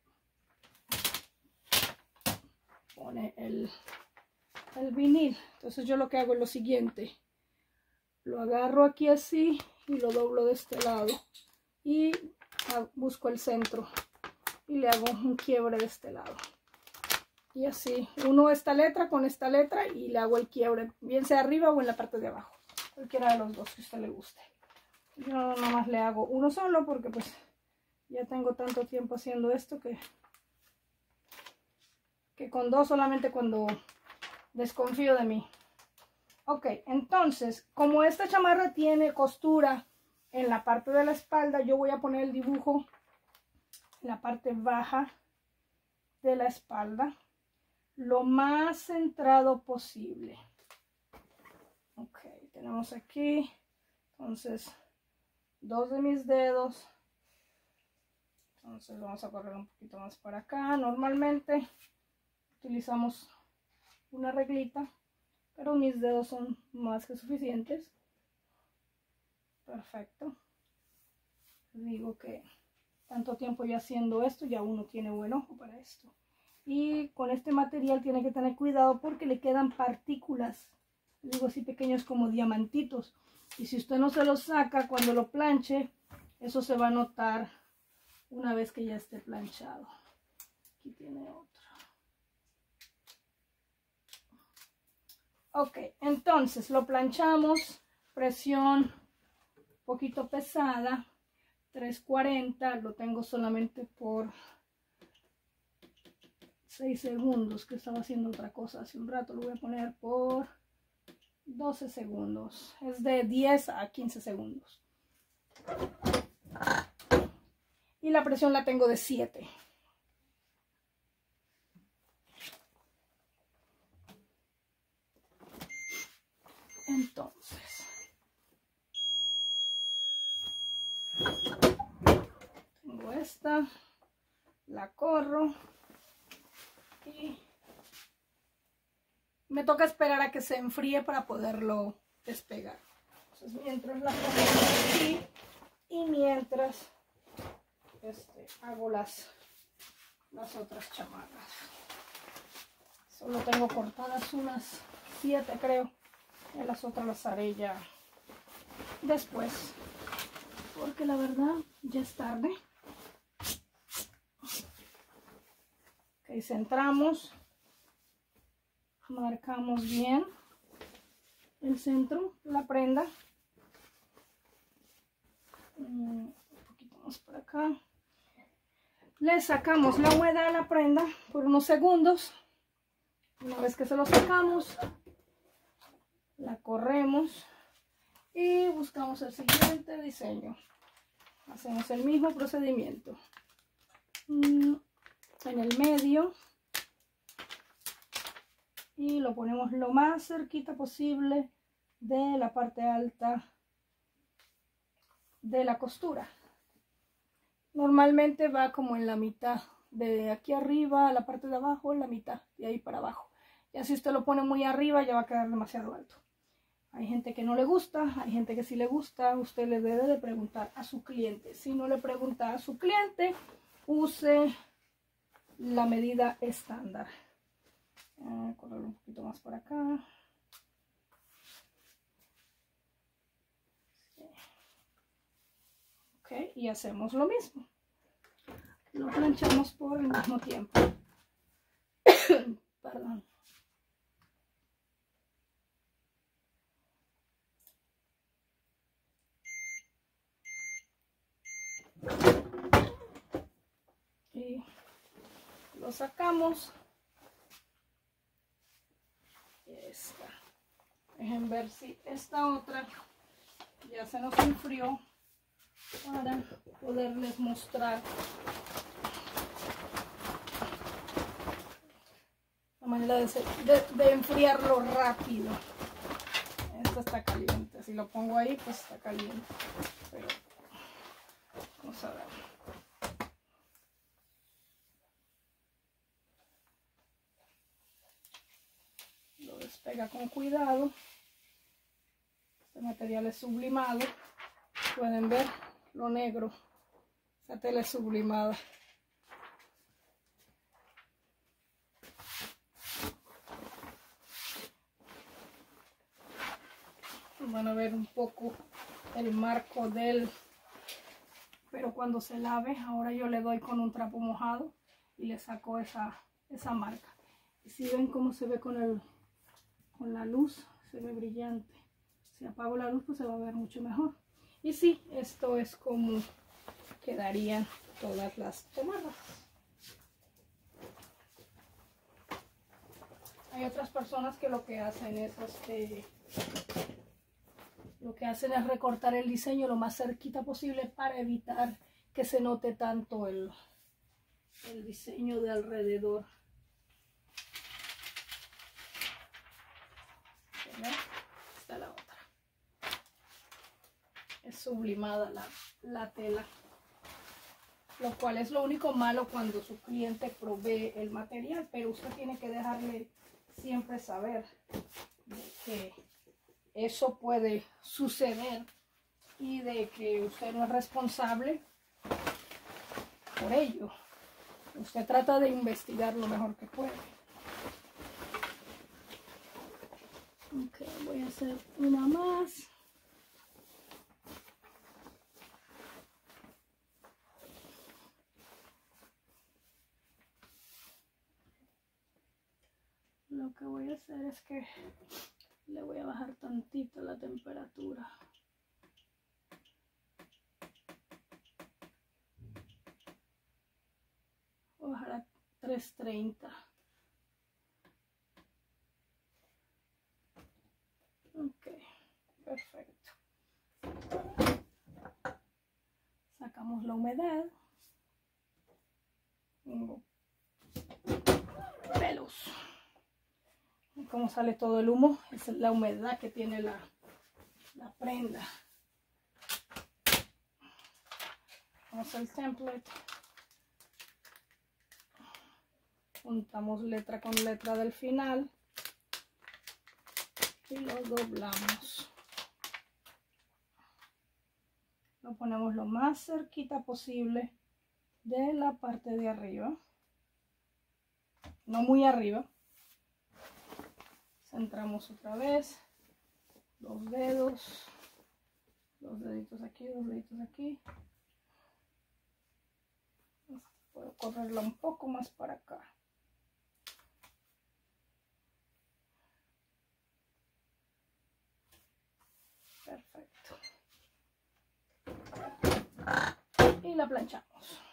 pone el vinil. Entonces yo lo que hago es lo siguiente: lo agarro aquí así y lo doblo de este lado y busco el centro y le hago un quiebre de este lado, y así uno esta letra con esta letra y le hago el quiebre, bien sea arriba o en la parte de abajo, cualquiera de los dos que a usted le guste. Yo nada más le hago uno solo porque pues ya tengo tanto tiempo haciendo esto que con dos solamente cuando desconfío de mí. Ok, entonces como esta chamarra tiene costura en la parte de la espalda, yo voy a poner el dibujo en la parte baja de la espalda, lo más centrado posible. Ok, tenemos aquí, entonces 2 de mis dedos. Entonces vamos a correr un poquito más para acá. Normalmente utilizamos una reglita, pero mis dedos son más que suficientes. Perfecto. Digo que tanto tiempo ya haciendo esto, ya uno tiene buen ojo para esto. Y con este material tiene que tener cuidado porque le quedan partículas, digo así pequeños como diamantitos. Y si usted no se los saca cuando lo planche, eso se va a notar una vez que ya esté planchado. Aquí tiene otro. Ok, entonces lo planchamos, presión un poquito pesada, 340, lo tengo solamente por 6 segundos, que estaba haciendo otra cosa hace un rato. Lo voy a poner por 12 segundos, es de 10 a 15 segundos. Y la presión la tengo de 7. Entonces, tengo esta, la corro y me toca esperar a que se enfríe para poderlo despegar. Entonces, mientras la pongo aquí y mientras hago las otras chamarras. Solo tengo cortadas unas 7, creo. Y las otras las haré ya después, porque la verdad ya es tarde. Ok, centramos, marcamos bien el centro de la prenda. Un poquito más por acá. Le sacamos la humedad a la prenda por unos segundos. Una vez que se lo sacamos, la corremos y buscamos el siguiente diseño. Hacemos el mismo procedimiento. En el medio y lo ponemos lo más cerquita posible de la parte alta de la costura. Normalmente va como en la mitad, de aquí arriba a la parte de abajo, en la mitad, de ahí para abajo. Ya si usted lo pone muy arriba ya va a quedar demasiado alto. Hay gente que no le gusta, hay gente que sí le gusta. Usted le debe de preguntar a su cliente. Si no le pregunta a su cliente, use la medida estándar. Correr un poquito más por acá. Ok, y hacemos lo mismo. Lo planchamos por el mismo tiempo. Perdón. Y lo sacamos. Y esta. Dejen ver si esta otra ya se nos enfrió para poderles mostrar la manera de enfriarlo rápido. Esta está caliente. Si lo pongo ahí, pues está caliente. Pero vamos a ver. Lo despega con cuidado. Este material es sublimado. Pueden ver lo negro. Esta tela es sublimada. Van a ver un poco el marco del, pero cuando se lave, ahora yo le doy con un trapo mojado y le saco esa marca. Y si ven cómo se ve con la luz, se ve brillante. Si apago la luz, pues se va a ver mucho mejor. Y sí, esto es como quedarían todas las chamarras. Hay otras personas que lo que hacen es recortar el diseño lo más cerquita posible para evitar que se note tanto el diseño de alrededor. ¿Ven? Está la otra. es sublimada la tela, lo cual es lo único malo cuando su cliente provee el material, pero usted tiene que dejarle siempre saber que eso puede suceder y de que usted no es responsable por ello. Usted trata de investigar lo mejor que puede. Ok, voy a hacer una más. Lo que voy a hacer es que le voy a bajar tantito la temperatura. Voy a bajar a 330. Ok, perfecto. Sacamos la humedad. Tengo pelos. ¿Y cómo sale todo el humo? Esa es la humedad que tiene la prenda. Vamos al template. Juntamos letra con letra del final y lo doblamos. Lo ponemos lo más cerquita posible de la parte de arriba, no muy arriba. Centramos otra vez, dos dedos, dos deditos aquí, dos deditos aquí. Puedo correrla un poco más para acá. Perfecto. Y la planchamos.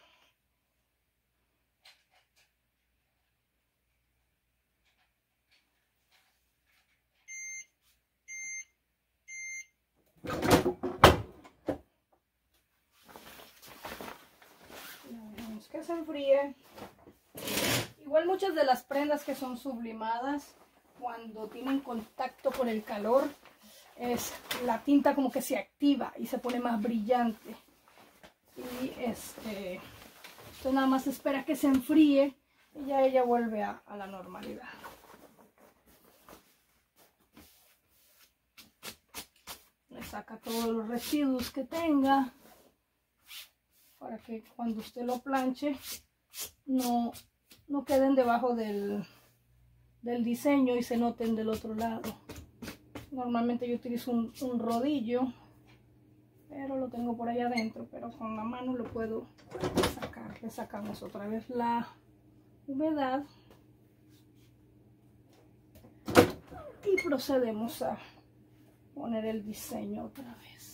Dejamos que se enfríe. Igual muchas de las prendas que son sublimadas, cuando tienen contacto con el calor, la tinta como que se activa y se pone más brillante. Y usted nada más espera que se enfríe y ya ella vuelve a la normalidad. Le saca todos los residuos que tenga para que cuando usted lo planche no queden debajo del diseño y se noten del otro lado. Normalmente yo utilizo un rodillo, pero lo tengo por ahí adentro, pero con la mano lo puedo sacar. Le sacamos otra vez la humedad y procedemos a poner el diseño otra vez.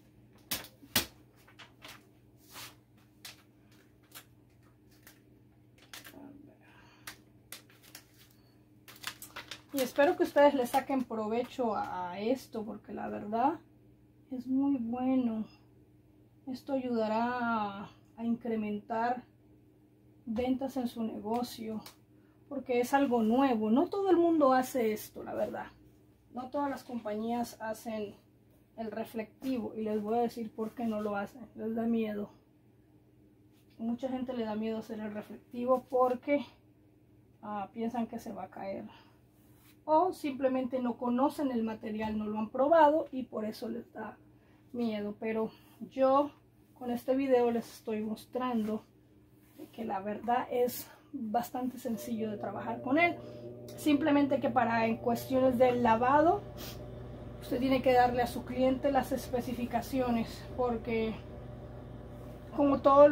Y espero que ustedes le saquen provecho a esto, porque la verdad es muy bueno. Esto ayudará a incrementar ventas en su negocio, porque es algo nuevo. No todo el mundo hace esto, la verdad. No todas las compañías hacen el reflectivo, y les voy a decir por qué no lo hacen. Les da miedo. Mucha gente le da miedo hacer el reflectivo porque piensan que se va a caer. O simplemente no conocen el material, no lo han probado y por eso les da miedo. Pero yo con este video les estoy mostrando que la verdad es bastante sencillo de trabajar con él. Simplemente que en cuestiones del lavado, usted tiene que darle a su cliente las especificaciones, porque como todos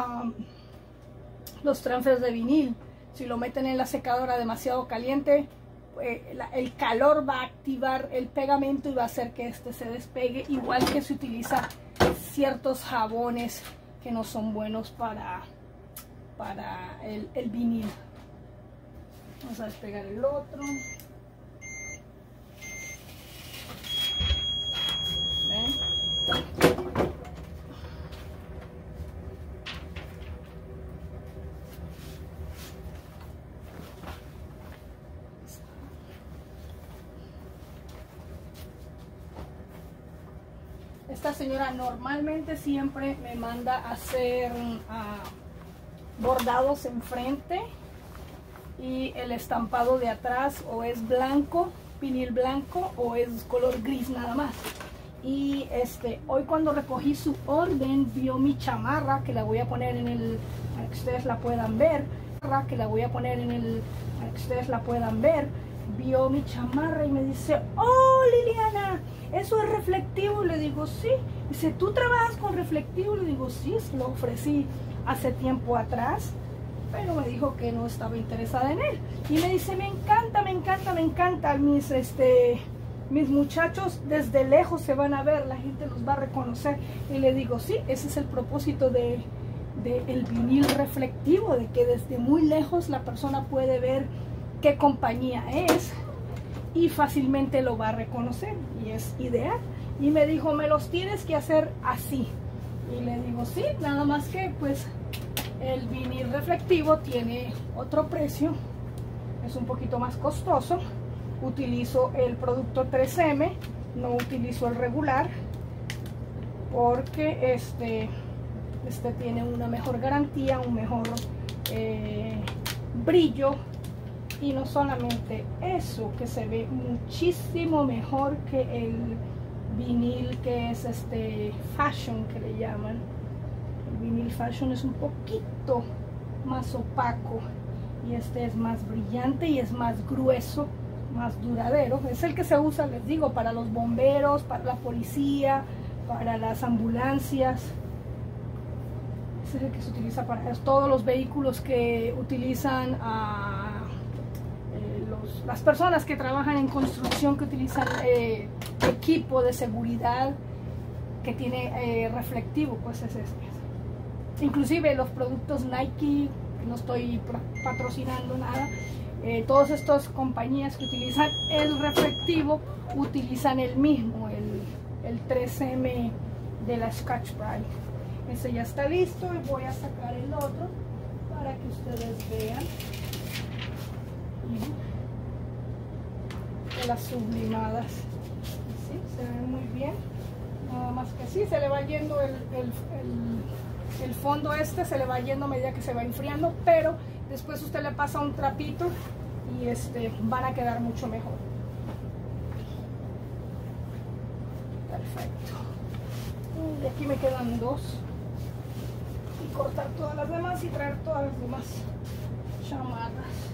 los transfers de vinil, si lo meten en la secadora demasiado caliente, el calor va a activar el pegamento y va a hacer que este se despegue, igual que se utiliza ciertos jabones que no son buenos para el vinil. Vamos a despegar el otro. ¿Ven? Esta señora normalmente siempre me manda a hacer bordados enfrente y el estampado de atrás o es blanco, vinil blanco, o es color gris nada más. Y hoy cuando recogí su orden vio mi chamarra, que la voy a poner en el, para que ustedes la puedan ver, que la voy a poner en el, para que ustedes la puedan ver. Vio mi chamarra y me dice: oh, Liliana, ¿eso es reflectivo? Le digo, sí. Dice, ¿tú trabajas con reflectivo? Le digo, sí, lo ofrecí hace tiempo atrás, pero me dijo que no estaba interesada en él. Y me dice, me encanta, me encanta, me encanta. Mis muchachos desde lejos se van a ver, la gente los va a reconocer. Y le digo, sí, ese es el propósito de el vinil reflectivo, de que desde muy lejos la persona puede ver qué compañía es y fácilmente lo va a reconocer, y es ideal. Y me dijo, me los tienes que hacer así. Y le digo, sí, nada más que pues el vinil reflectivo tiene otro precio, es un poquito más costoso. Utilizo el producto 3M, no utilizo el regular, porque este tiene una mejor garantía, un mejor brillo. Y no solamente eso, que se ve muchísimo mejor que el vinil que es fashion, que le llaman. El vinil fashion es un poquito más opaco y este es más brillante y es más grueso, más duradero. Es el que se usa, les digo, para los bomberos, para la policía, para las ambulancias. Ese es el que se utiliza para todos los vehículos que utilizan las personas que trabajan en construcción, que utilizan equipo de seguridad que tiene reflectivo, pues es este. Inclusive los productos Nike, no estoy patrocinando nada, todas estas compañías que utilizan el reflectivo utilizan el mismo, el 3M de la Scotch-Brite. Ese ya está listo y voy a sacar el otro para que ustedes vean. Las sublimadas, ¿sí? Se ven muy bien, nada más que sí, se le va yendo el fondo, se le va yendo a medida que se va enfriando, pero después usted le pasa un trapito y van a quedar mucho mejor. Perfecto. Y aquí me quedan dos, y cortar todas las demás y traer todas las demás chamarras.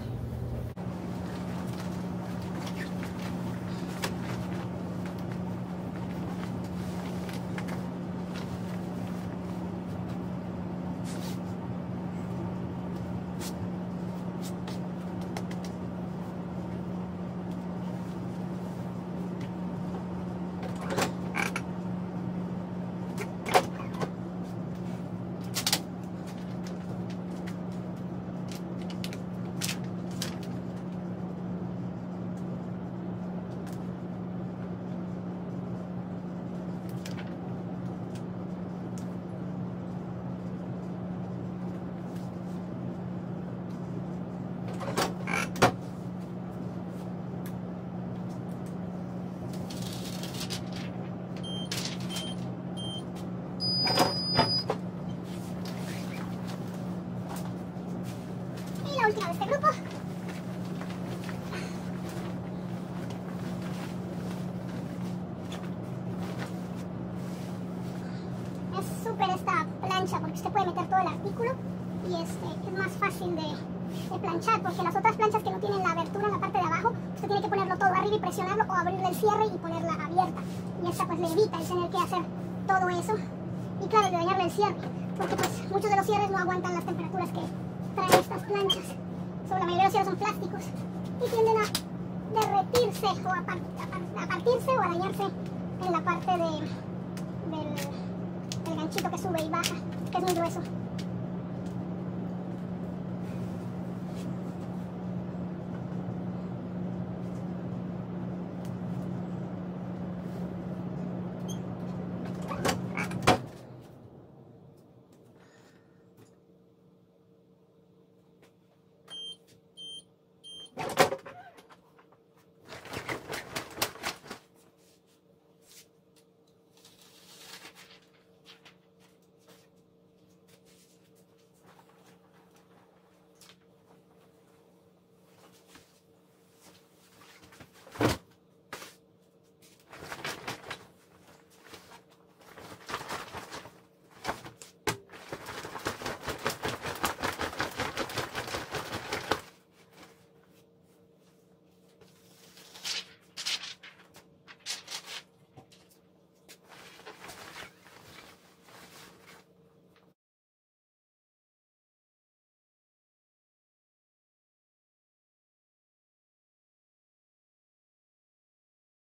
última de este grupo. Es súper esta plancha porque usted puede meter todo el artículo y es más fácil de planchar, porque las otras planchas que no tienen la abertura en la parte de abajo, usted tiene que ponerlo todo arriba y presionarlo o abrirle el cierre y ponerla abierta, y esta pues le evita el tener que hacer todo eso y claro, de dañarle el cierre, porque pues muchos de los cierres no aguantan las temperaturas que traen estas planchas. La mayoría de los cierres son plásticos y tienden a derretirse o a partirse o a dañarse en la parte del ganchito que sube y baja, que es muy grueso.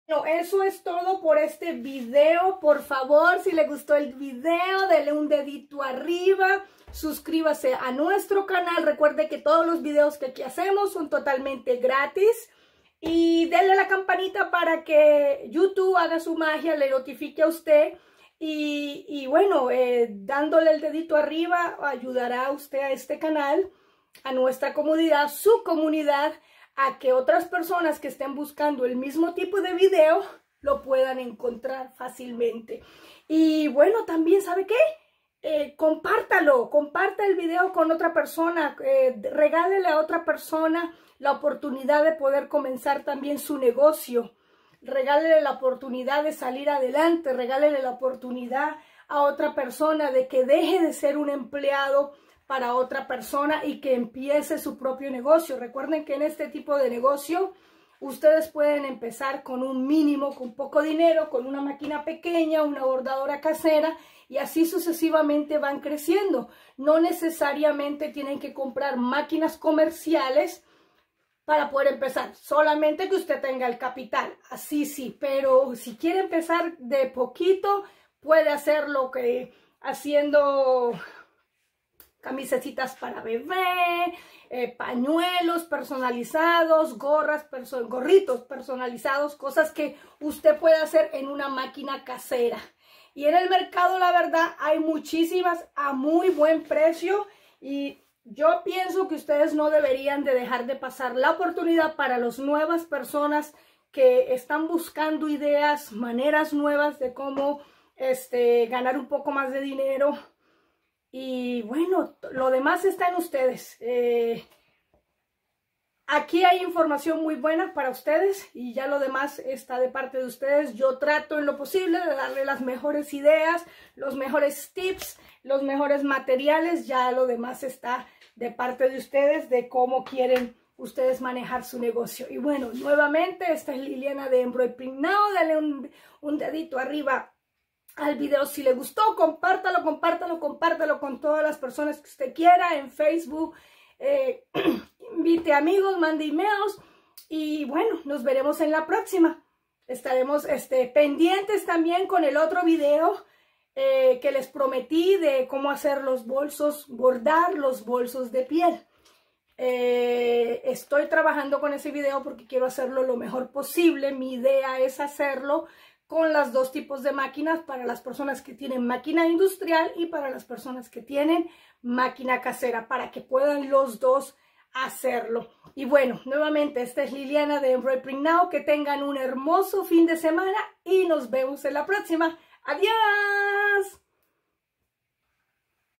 Bueno, eso es todo por este video. Por favor, si le gustó el video, denle un dedito arriba. Suscríbase a nuestro canal. Recuerde que todos los videos que aquí hacemos son totalmente gratis. Y denle a la campanita para que YouTube haga su magia, le notifique a usted. Y bueno, dándole el dedito arriba, ayudará a usted a este canal, a nuestra comunidad, su comunidad, a que otras personas que estén buscando el mismo tipo de video lo puedan encontrar fácilmente. Y bueno, también, ¿sabe qué? Compártalo, comparta el video con otra persona, regálele a otra persona la oportunidad de poder comenzar también su negocio. Regálele la oportunidad de salir adelante, regálele la oportunidad a otra persona de que deje de ser un empleado para otra persona y que empiece su propio negocio. Recuerden que en este tipo de negocio ustedes pueden empezar con un mínimo, con poco dinero, con una máquina pequeña, una bordadora casera, y así sucesivamente van creciendo. No necesariamente tienen que comprar máquinas comerciales para poder empezar, solamente que usted tenga el capital, así sí, pero si quiere empezar de poquito, puede hacerlo haciendo camisetitas para bebé, pañuelos personalizados, gorritos personalizados, cosas que usted puede hacer en una máquina casera. Y en el mercado, la verdad, hay muchísimas a muy buen precio, y yo pienso que ustedes no deberían de dejar de pasar la oportunidad para las nuevas personas que están buscando ideas, maneras nuevas de cómo ganar un poco más de dinero. Y bueno, lo demás está en ustedes. Aquí hay información muy buena para ustedes y ya lo demás está de parte de ustedes. Yo trato en lo posible de darle las mejores ideas, los mejores tips, los mejores materiales. Ya lo demás está de parte de ustedes, de cómo quieren ustedes manejar su negocio. Y bueno, nuevamente, esta es Liliana de Embroidery Now. Dale un dedito arriba al video si le gustó, compártalo con todas las personas que usted quiera en Facebook, invite amigos, mande emails, y bueno, nos veremos en la próxima. Estaremos pendientes también con el otro video que les prometí de cómo hacer los bolsos, bordar los bolsos de piel. Estoy trabajando con ese video porque quiero hacerlo lo mejor posible. Mi idea es hacerlo con los dos tipos de máquinas, para las personas que tienen máquina industrial y para las personas que tienen máquina casera, para que puedan los dos hacerlo. Y bueno, nuevamente, esta es Liliana de Embroidery Now. Que tengan un hermoso fin de semana y nos vemos en la próxima. ¡Adiós!